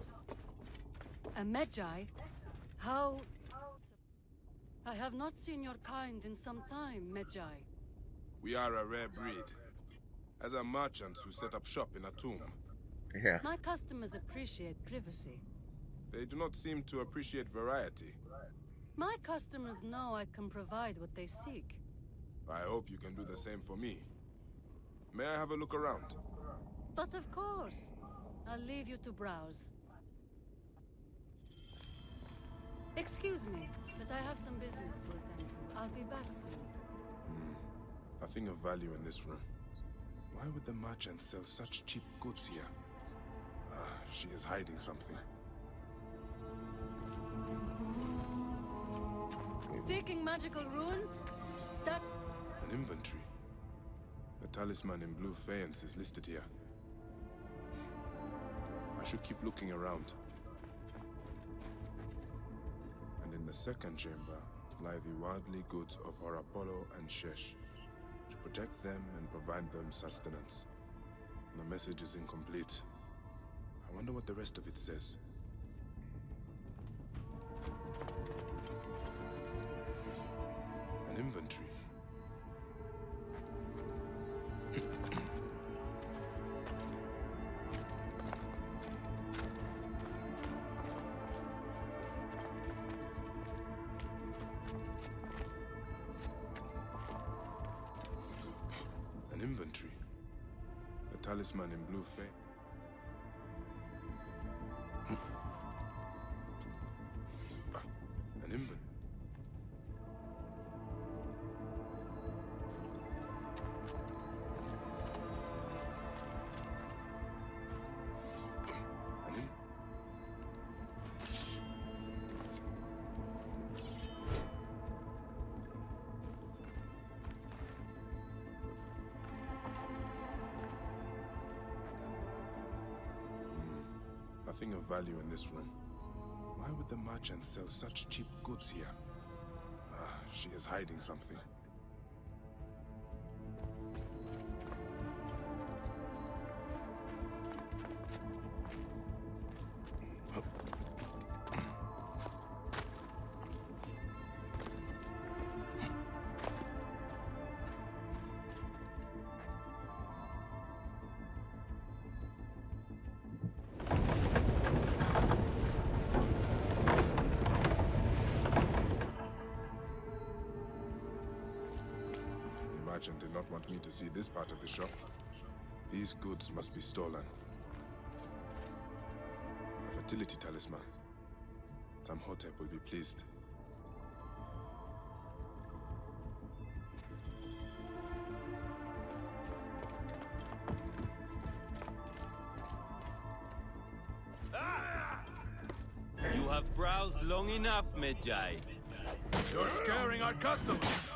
A Medjay? How... I have not seen your kind in some time, Medjay. We are a rare breed. As are merchants who set up shop in a tomb. Yeah. My customers appreciate privacy. They do not seem to appreciate variety. My customers know I can provide what they seek. I hope you can do the same for me. May I have a look around? But of course. I'll leave you to browse. Excuse me, but I have some business to attend to. I'll be back soon. Nothing of value in this room. Why would the merchant sell such cheap goods here? She is hiding something. Seeking magical runes? That... An inventory. The talisman in blue faience is listed here. I should keep looking around. And in the second chamber lie the worldly goods of Horapolo and Shesh. To protect them and provide them sustenance. The message is incomplete. I wonder what the rest of it says. An inventory. An inventory. The talisman in blue faience. An inventory. Nothing of value in this room. Why would the merchant sell such cheap goods here? She is hiding something. merchant did not want me to see this part of the shop. These goods must be stolen. A fertility talisman. Tamhotep will be pleased. You have browsed long enough, Medjay. You're scaring our customers.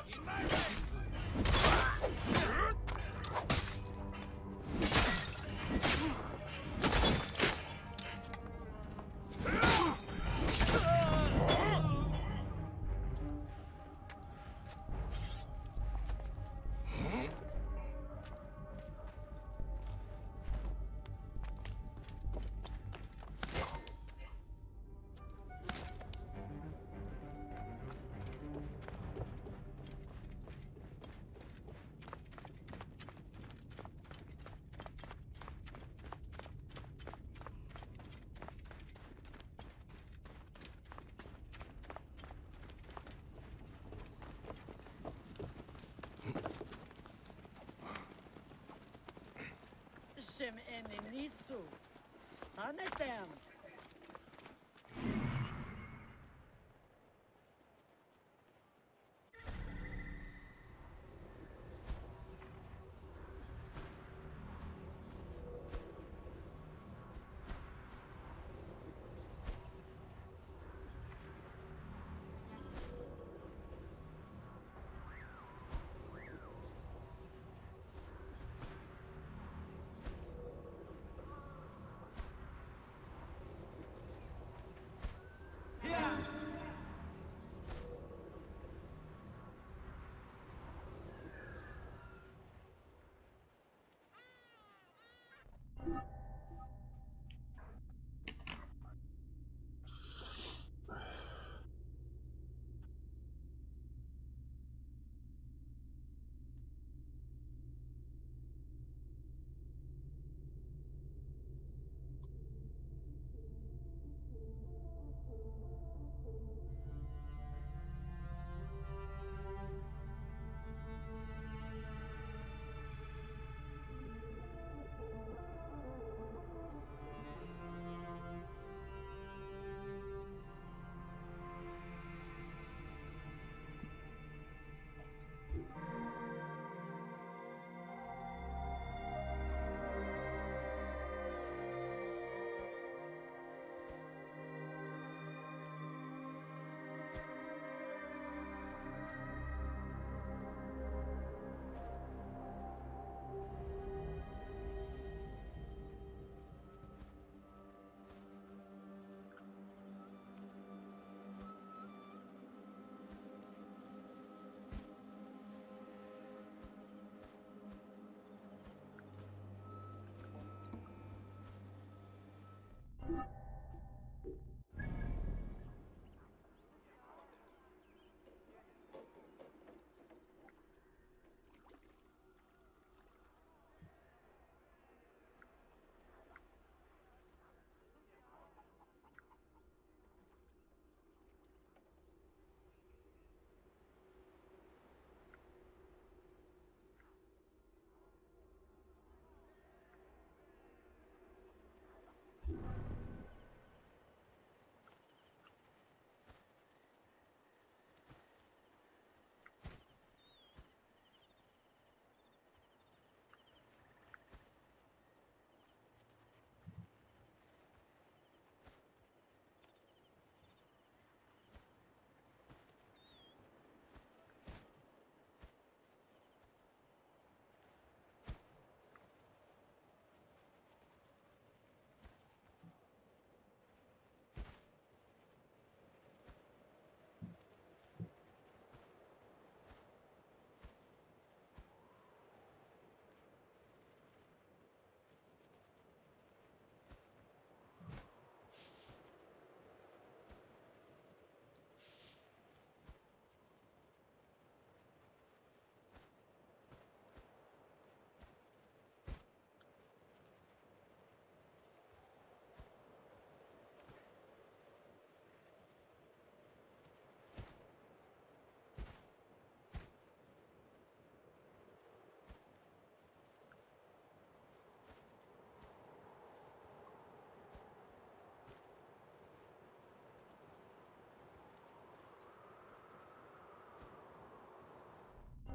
Shem enenisu. Stanetem.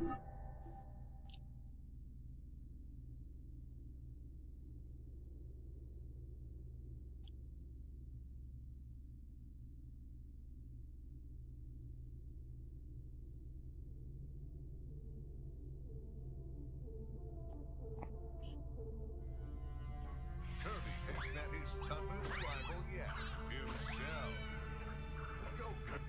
Kirby has met his toughest rival yet, himself. Go, Kirby.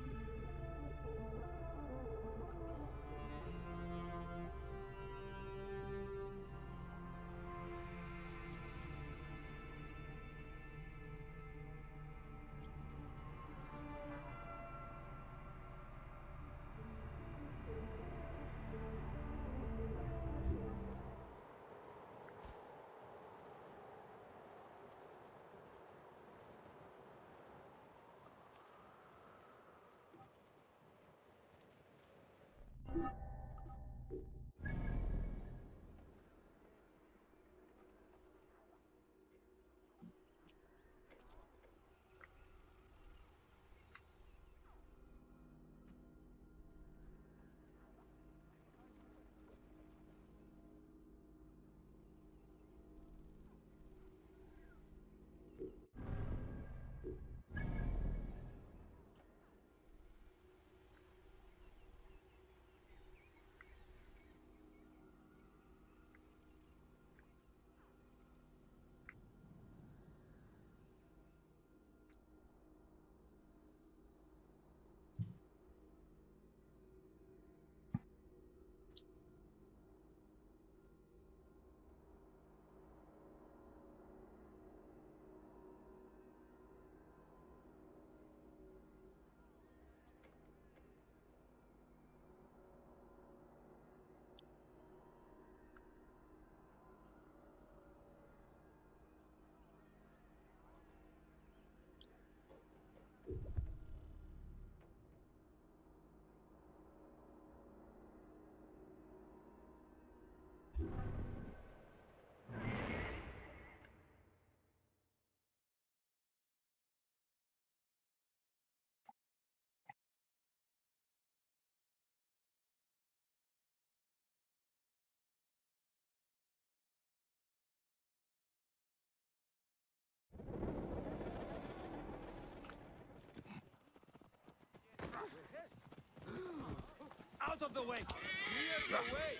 Out of the way! Clear the way!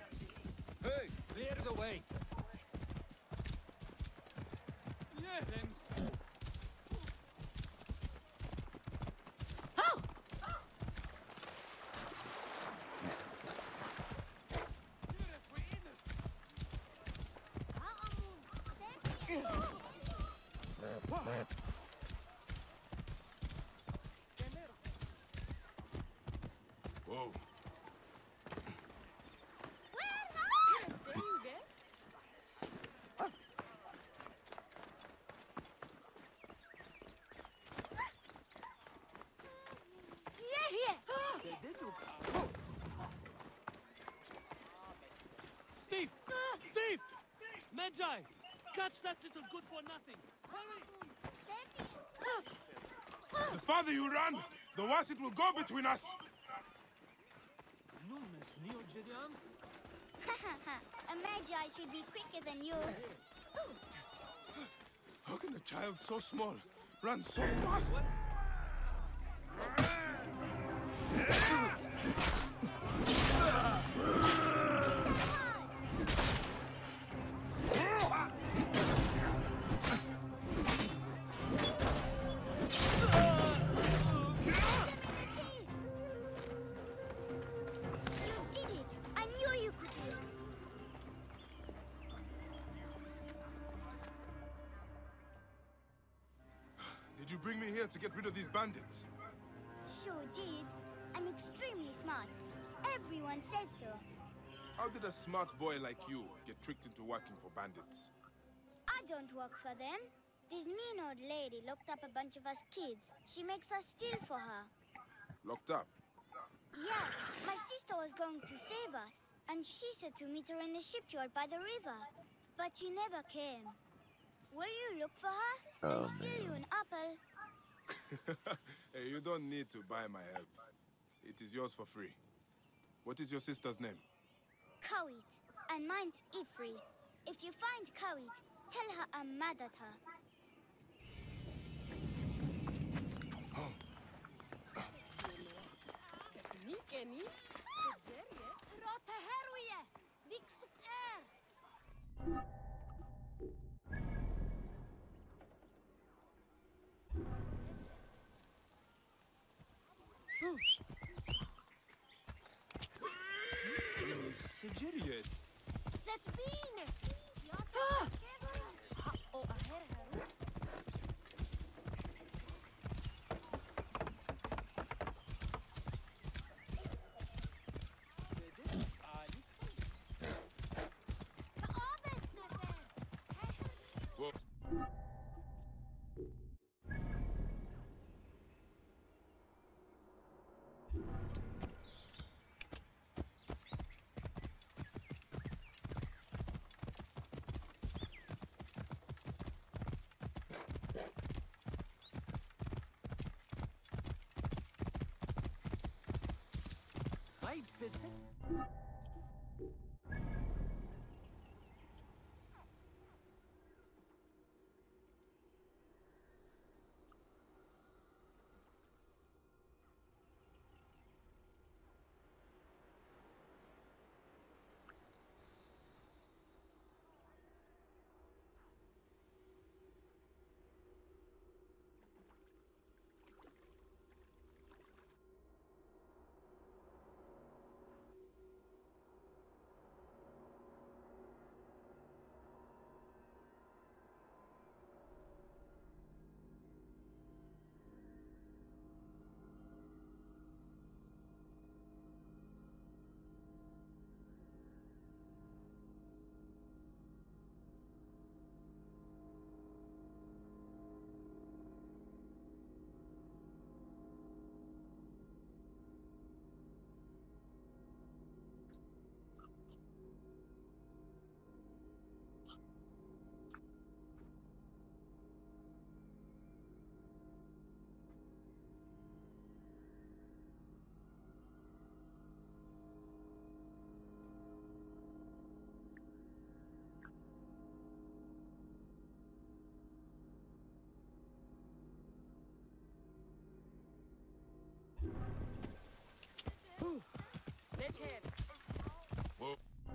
Hey! Clear the way! Yeah, then. Whoa. Thief! Thief! Medjay! Catch that little good-for-nothing! The farther you run, the worse it will go between us. A magi should be quicker than you. How can a child so small run so fast? Did you bring me here to get rid of these bandits? Sure did. I'm extremely smart. Everyone says so. How did a smart boy like you get tricked into working for bandits? I don't work for them. This mean old lady locked up a bunch of us kids. She makes us steal for her. Locked up? Yeah, my sister was going to save us. And she said to meet her in the shipyard by the river. But she never came. Will you look for her? Oh, and steal you an apple? Hey, you don't need to buy my help. It is yours for free. What is your sister's name? Kawit, and mine's Ifri. If you find Kawit, tell her I'm mad at her. Kenny? Rota Heruye! Vixuk Air! Sejeriet. Set bine! Ha o aher heru? Ay, pese. Let's head. Whoa.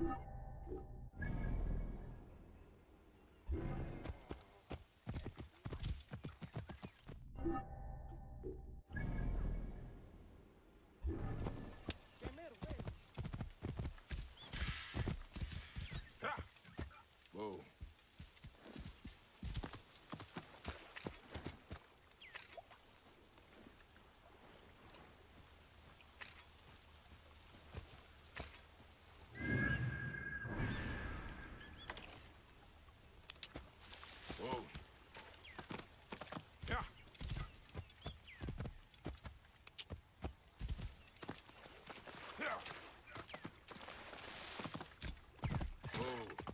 Whoa. Whoa. Yeah. Yeah. Whoa.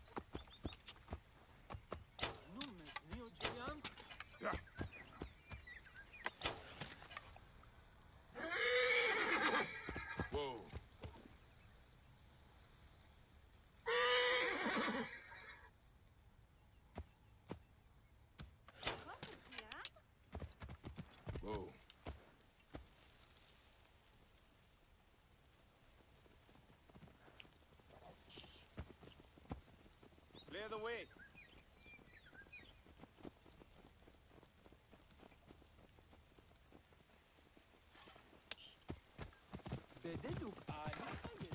Yeah. Whoa. Whoa. Clear the way. Bededuk Ali.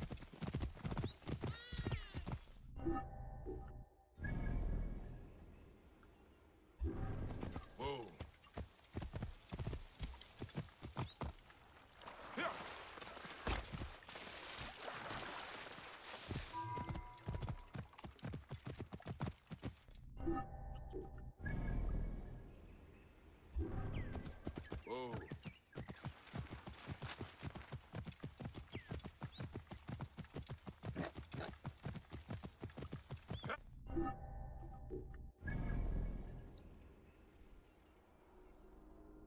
Whoa. Whoa.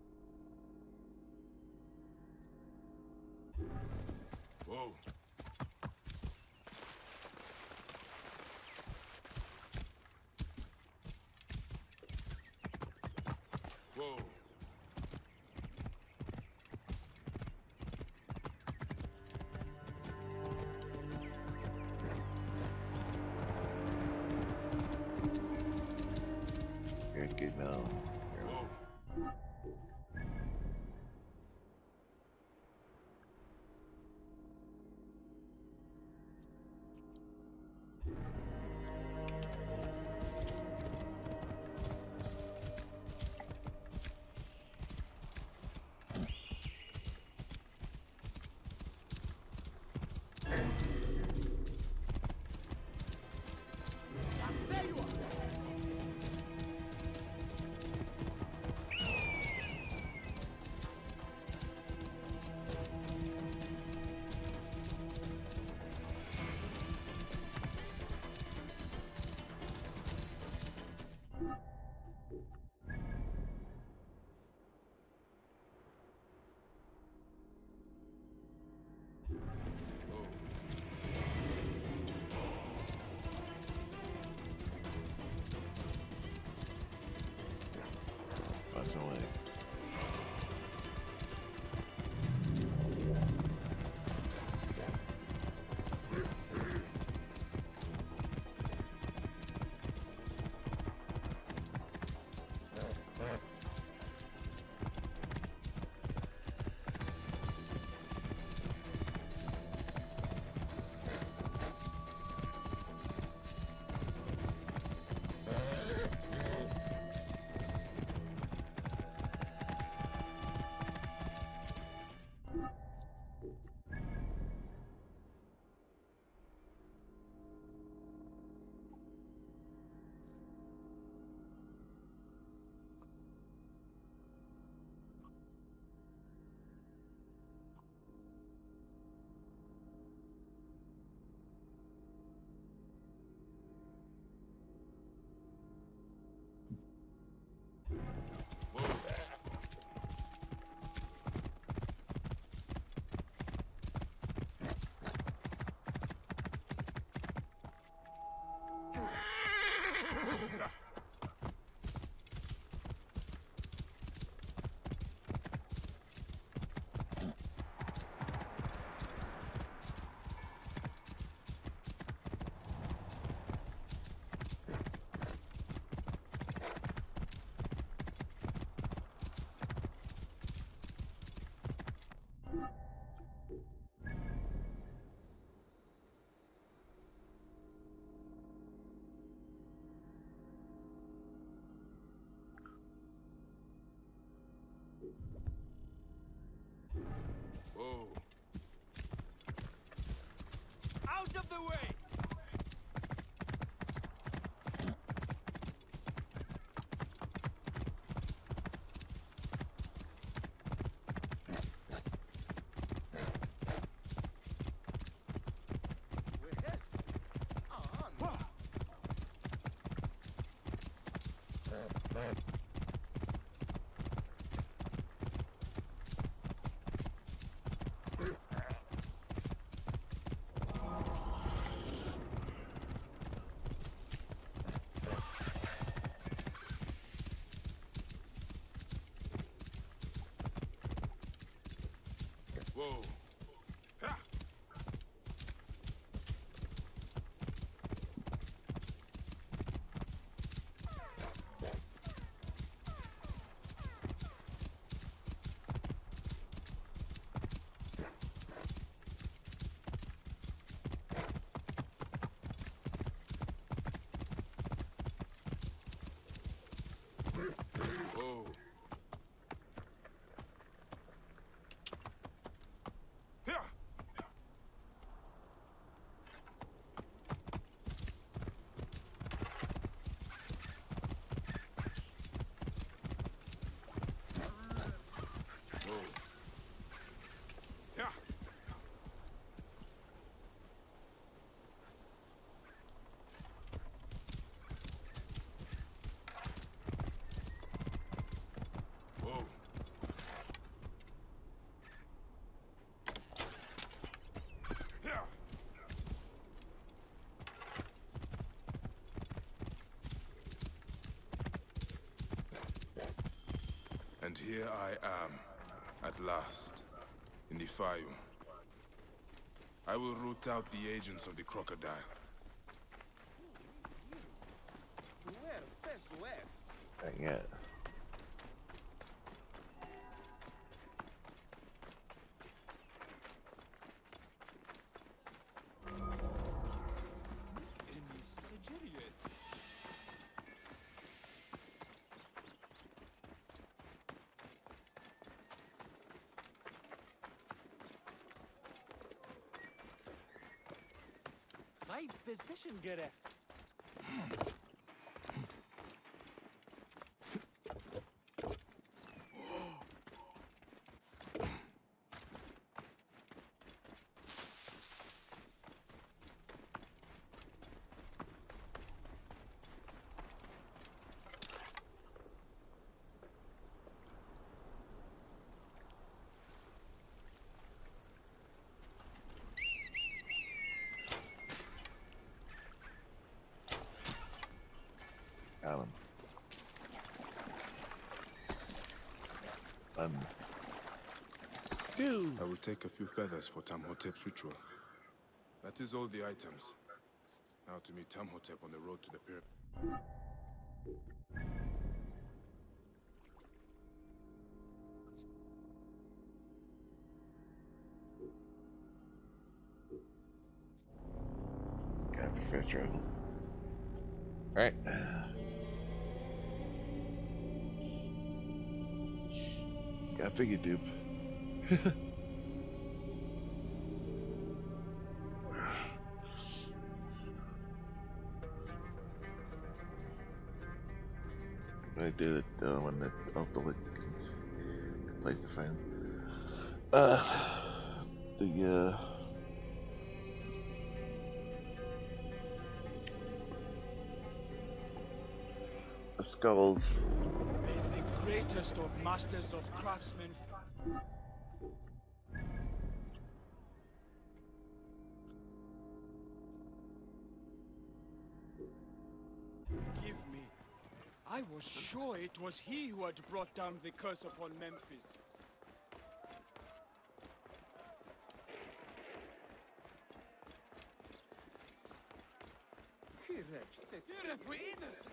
Whoa. Whoa. Ha! Whoa. Yeah. Whoa. Yeah. Whoa. Yeah. And here I am, at last, in the Fayu. I will root out the agents of the crocodile. Not yet. My position gerek. Alan. I will take a few feathers for Tamhotep's ritual. That is all the items. Now to meet Tamhotep on the road to the pyramid. Got the fast travel. Alright. I figured, dude. I did it when the Ultimate place to find the skulls. May the greatest of masters of craftsmen. Give me. I was sure it was he who had brought down the curse upon Memphis. Here, we're innocent.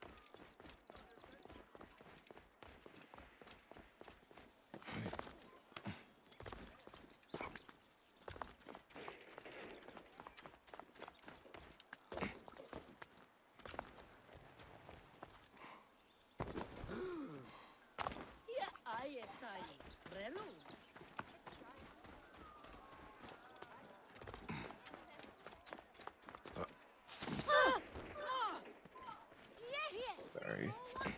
Sorry.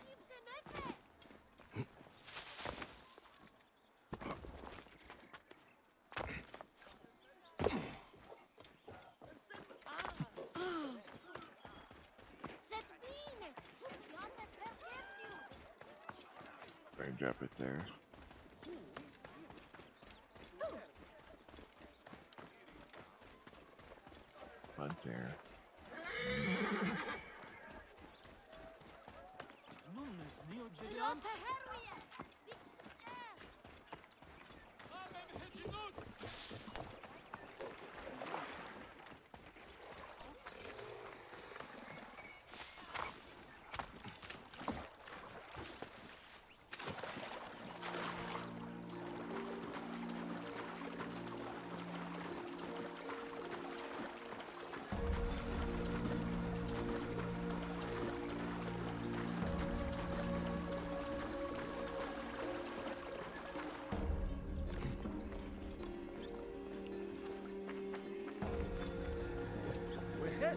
Sorry, drop it there. Punch there.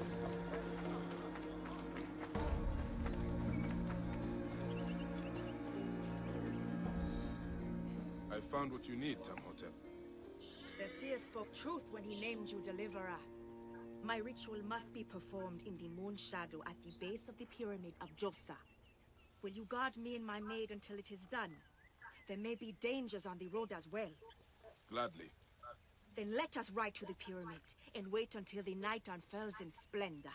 Yes. I found what you need, Tamhotep. The seer spoke truth when he named you Deliverer. My ritual must be performed in the moon shadow at the base of the pyramid of Djoser. Will you guard me and my maid until it is done? There may be dangers on the road as well. Gladly. Then let us ride to the pyramid and wait until the night unfurls in splendor.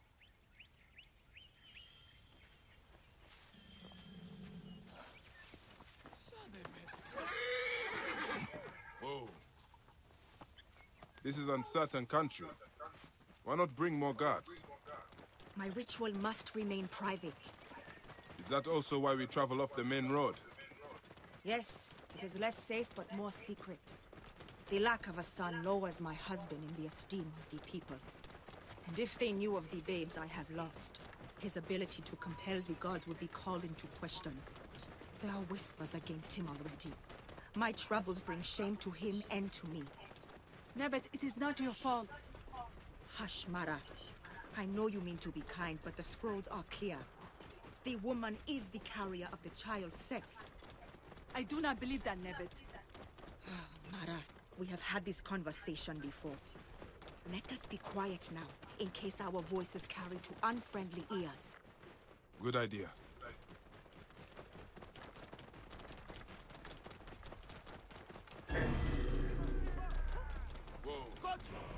Whoa. This is uncertain country. Why not bring more guards? My ritual must remain private. Is that also why we travel off the main road? Yes, it is less safe but more secret. The lack of a son lowers my husband in the esteem of the people. And if they knew of the babes I have lost, his ability to compel the gods would be called into question. There are whispers against him already. My troubles bring shame to him and to me. Nebet, it is not your fault. Hush, Mara. I know you mean to be kind, but the scrolls are clear. The woman is the carrier of the child's sex. I do not believe that, Nebet. Mara, we have had this conversation before. Let us be quiet now, in case our voices carry to unfriendly ears. Good idea. Whoa. Gotcha.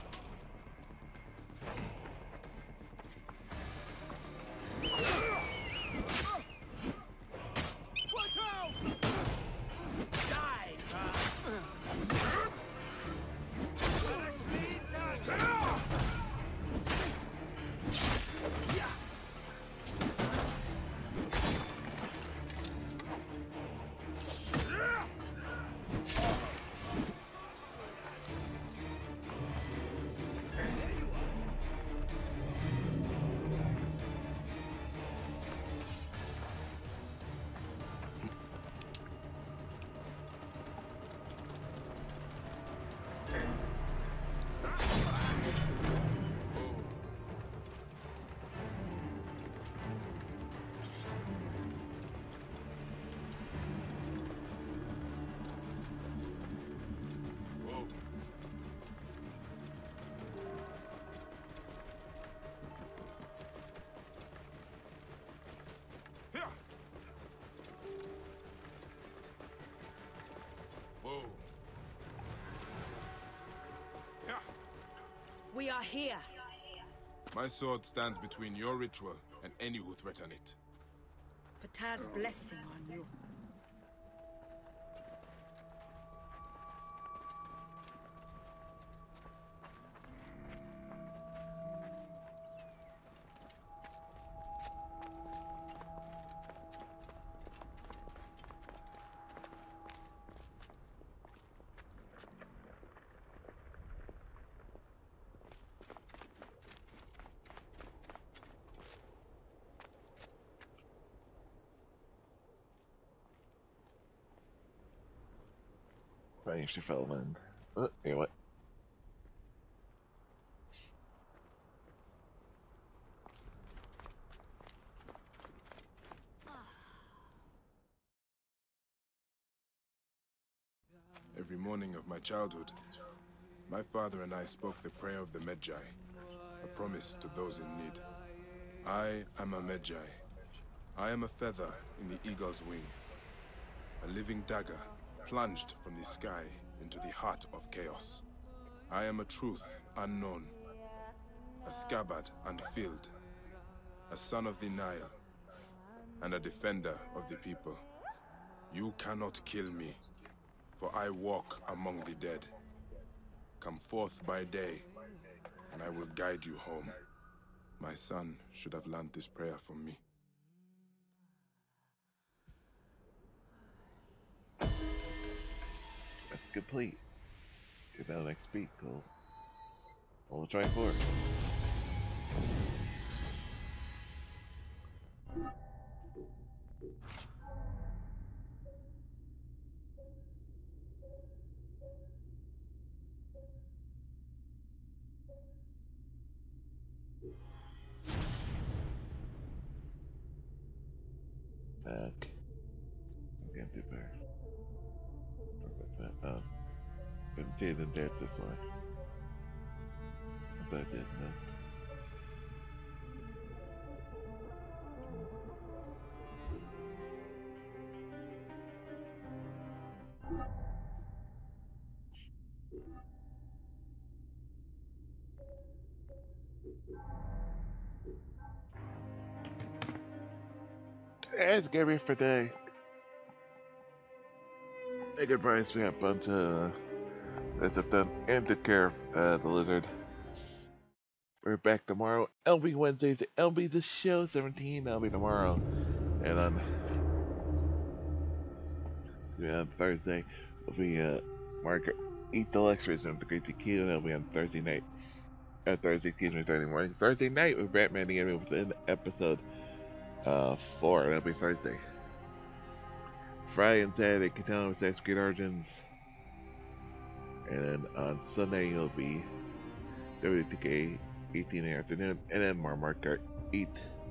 Watch out! Die! We are here. My sword stands between your ritual and any who threaten it. Ptah's blessing on you. Range development. Anyway. Every morning of my childhood, my father and I spoke the prayer of the Medjay, a promise to those in need. I am a Medjay. I am a feather in the eagle's wing, a living dagger plunged from the sky into the heart of chaos. I am a truth unknown, a scabbard unfilled, a son of the Nile, and a defender of the people. You cannot kill me, for I walk among the dead. Come forth by day, and I will guide you home. My son should have learned this prayer from me. That's complete. Get that next beat, cool. We'll try for it. Didn't see it in there this way. But I did, no. That's gonna be for today. Hey, good price. We have a bunch of that's done and took care of the lizard. We're back tomorrow. LB Wednesdays. LB the show 17. LB tomorrow, and on Thursday will be Margaret Eat the Lectures and the Great Tequila. That'll be on Thursday night. Thursday, excuse me, Thursday morning. Thursday night with Batman the Enemy within episode 4. That'll be Thursday. Friday and Saturday, Katana with Assassin's Creed Origins. And then on Sunday, it'll be WTK 18 in the afternoon. And then more Mario Kart 8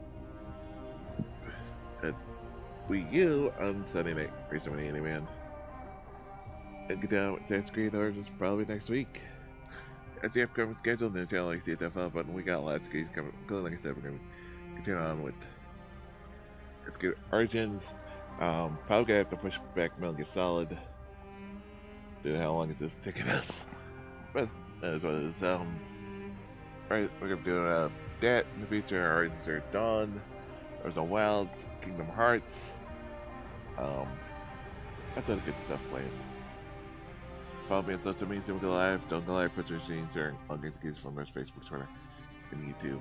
at Wii U on Sunday night. Race Mania Anyman. And Katana with Assassin's Creed Origins probably next week. That's the upcoming schedule. And the channel, like, see that follow button. We got lots of games coming. Like I said, we're going to continue on with Assassin's Creed Origins. Probably gonna have to push back Metal Gear Solid. Dude, how long is this taking us? But that is what it is. Right, we're gonna do that in the future. Origins are Dawn. There's a Wilds, Kingdom Hearts. That's all the good stuff planned. Follow me on social media, Don't Go Live, Don't Go Live, put your machines there. I'll get the keys from their Facebook, Twitter, and YouTube.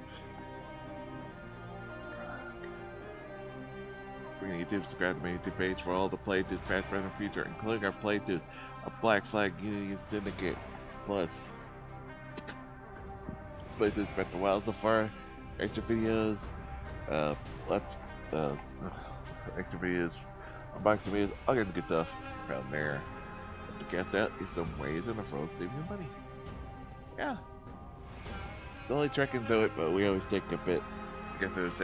YouTube, subscribe to my YouTube page for all the playthroughs, past, present, and future, including our playthroughs of Black Flag Unity Syndicate, plus playthroughs Breath of the Wild so far, extra videos, extra videos, unboxing videos, all kinds of good stuff around there. To guess that is some ways in the world saving you money. Yeah. It's only trekking through it, but we always take a bit to get through this.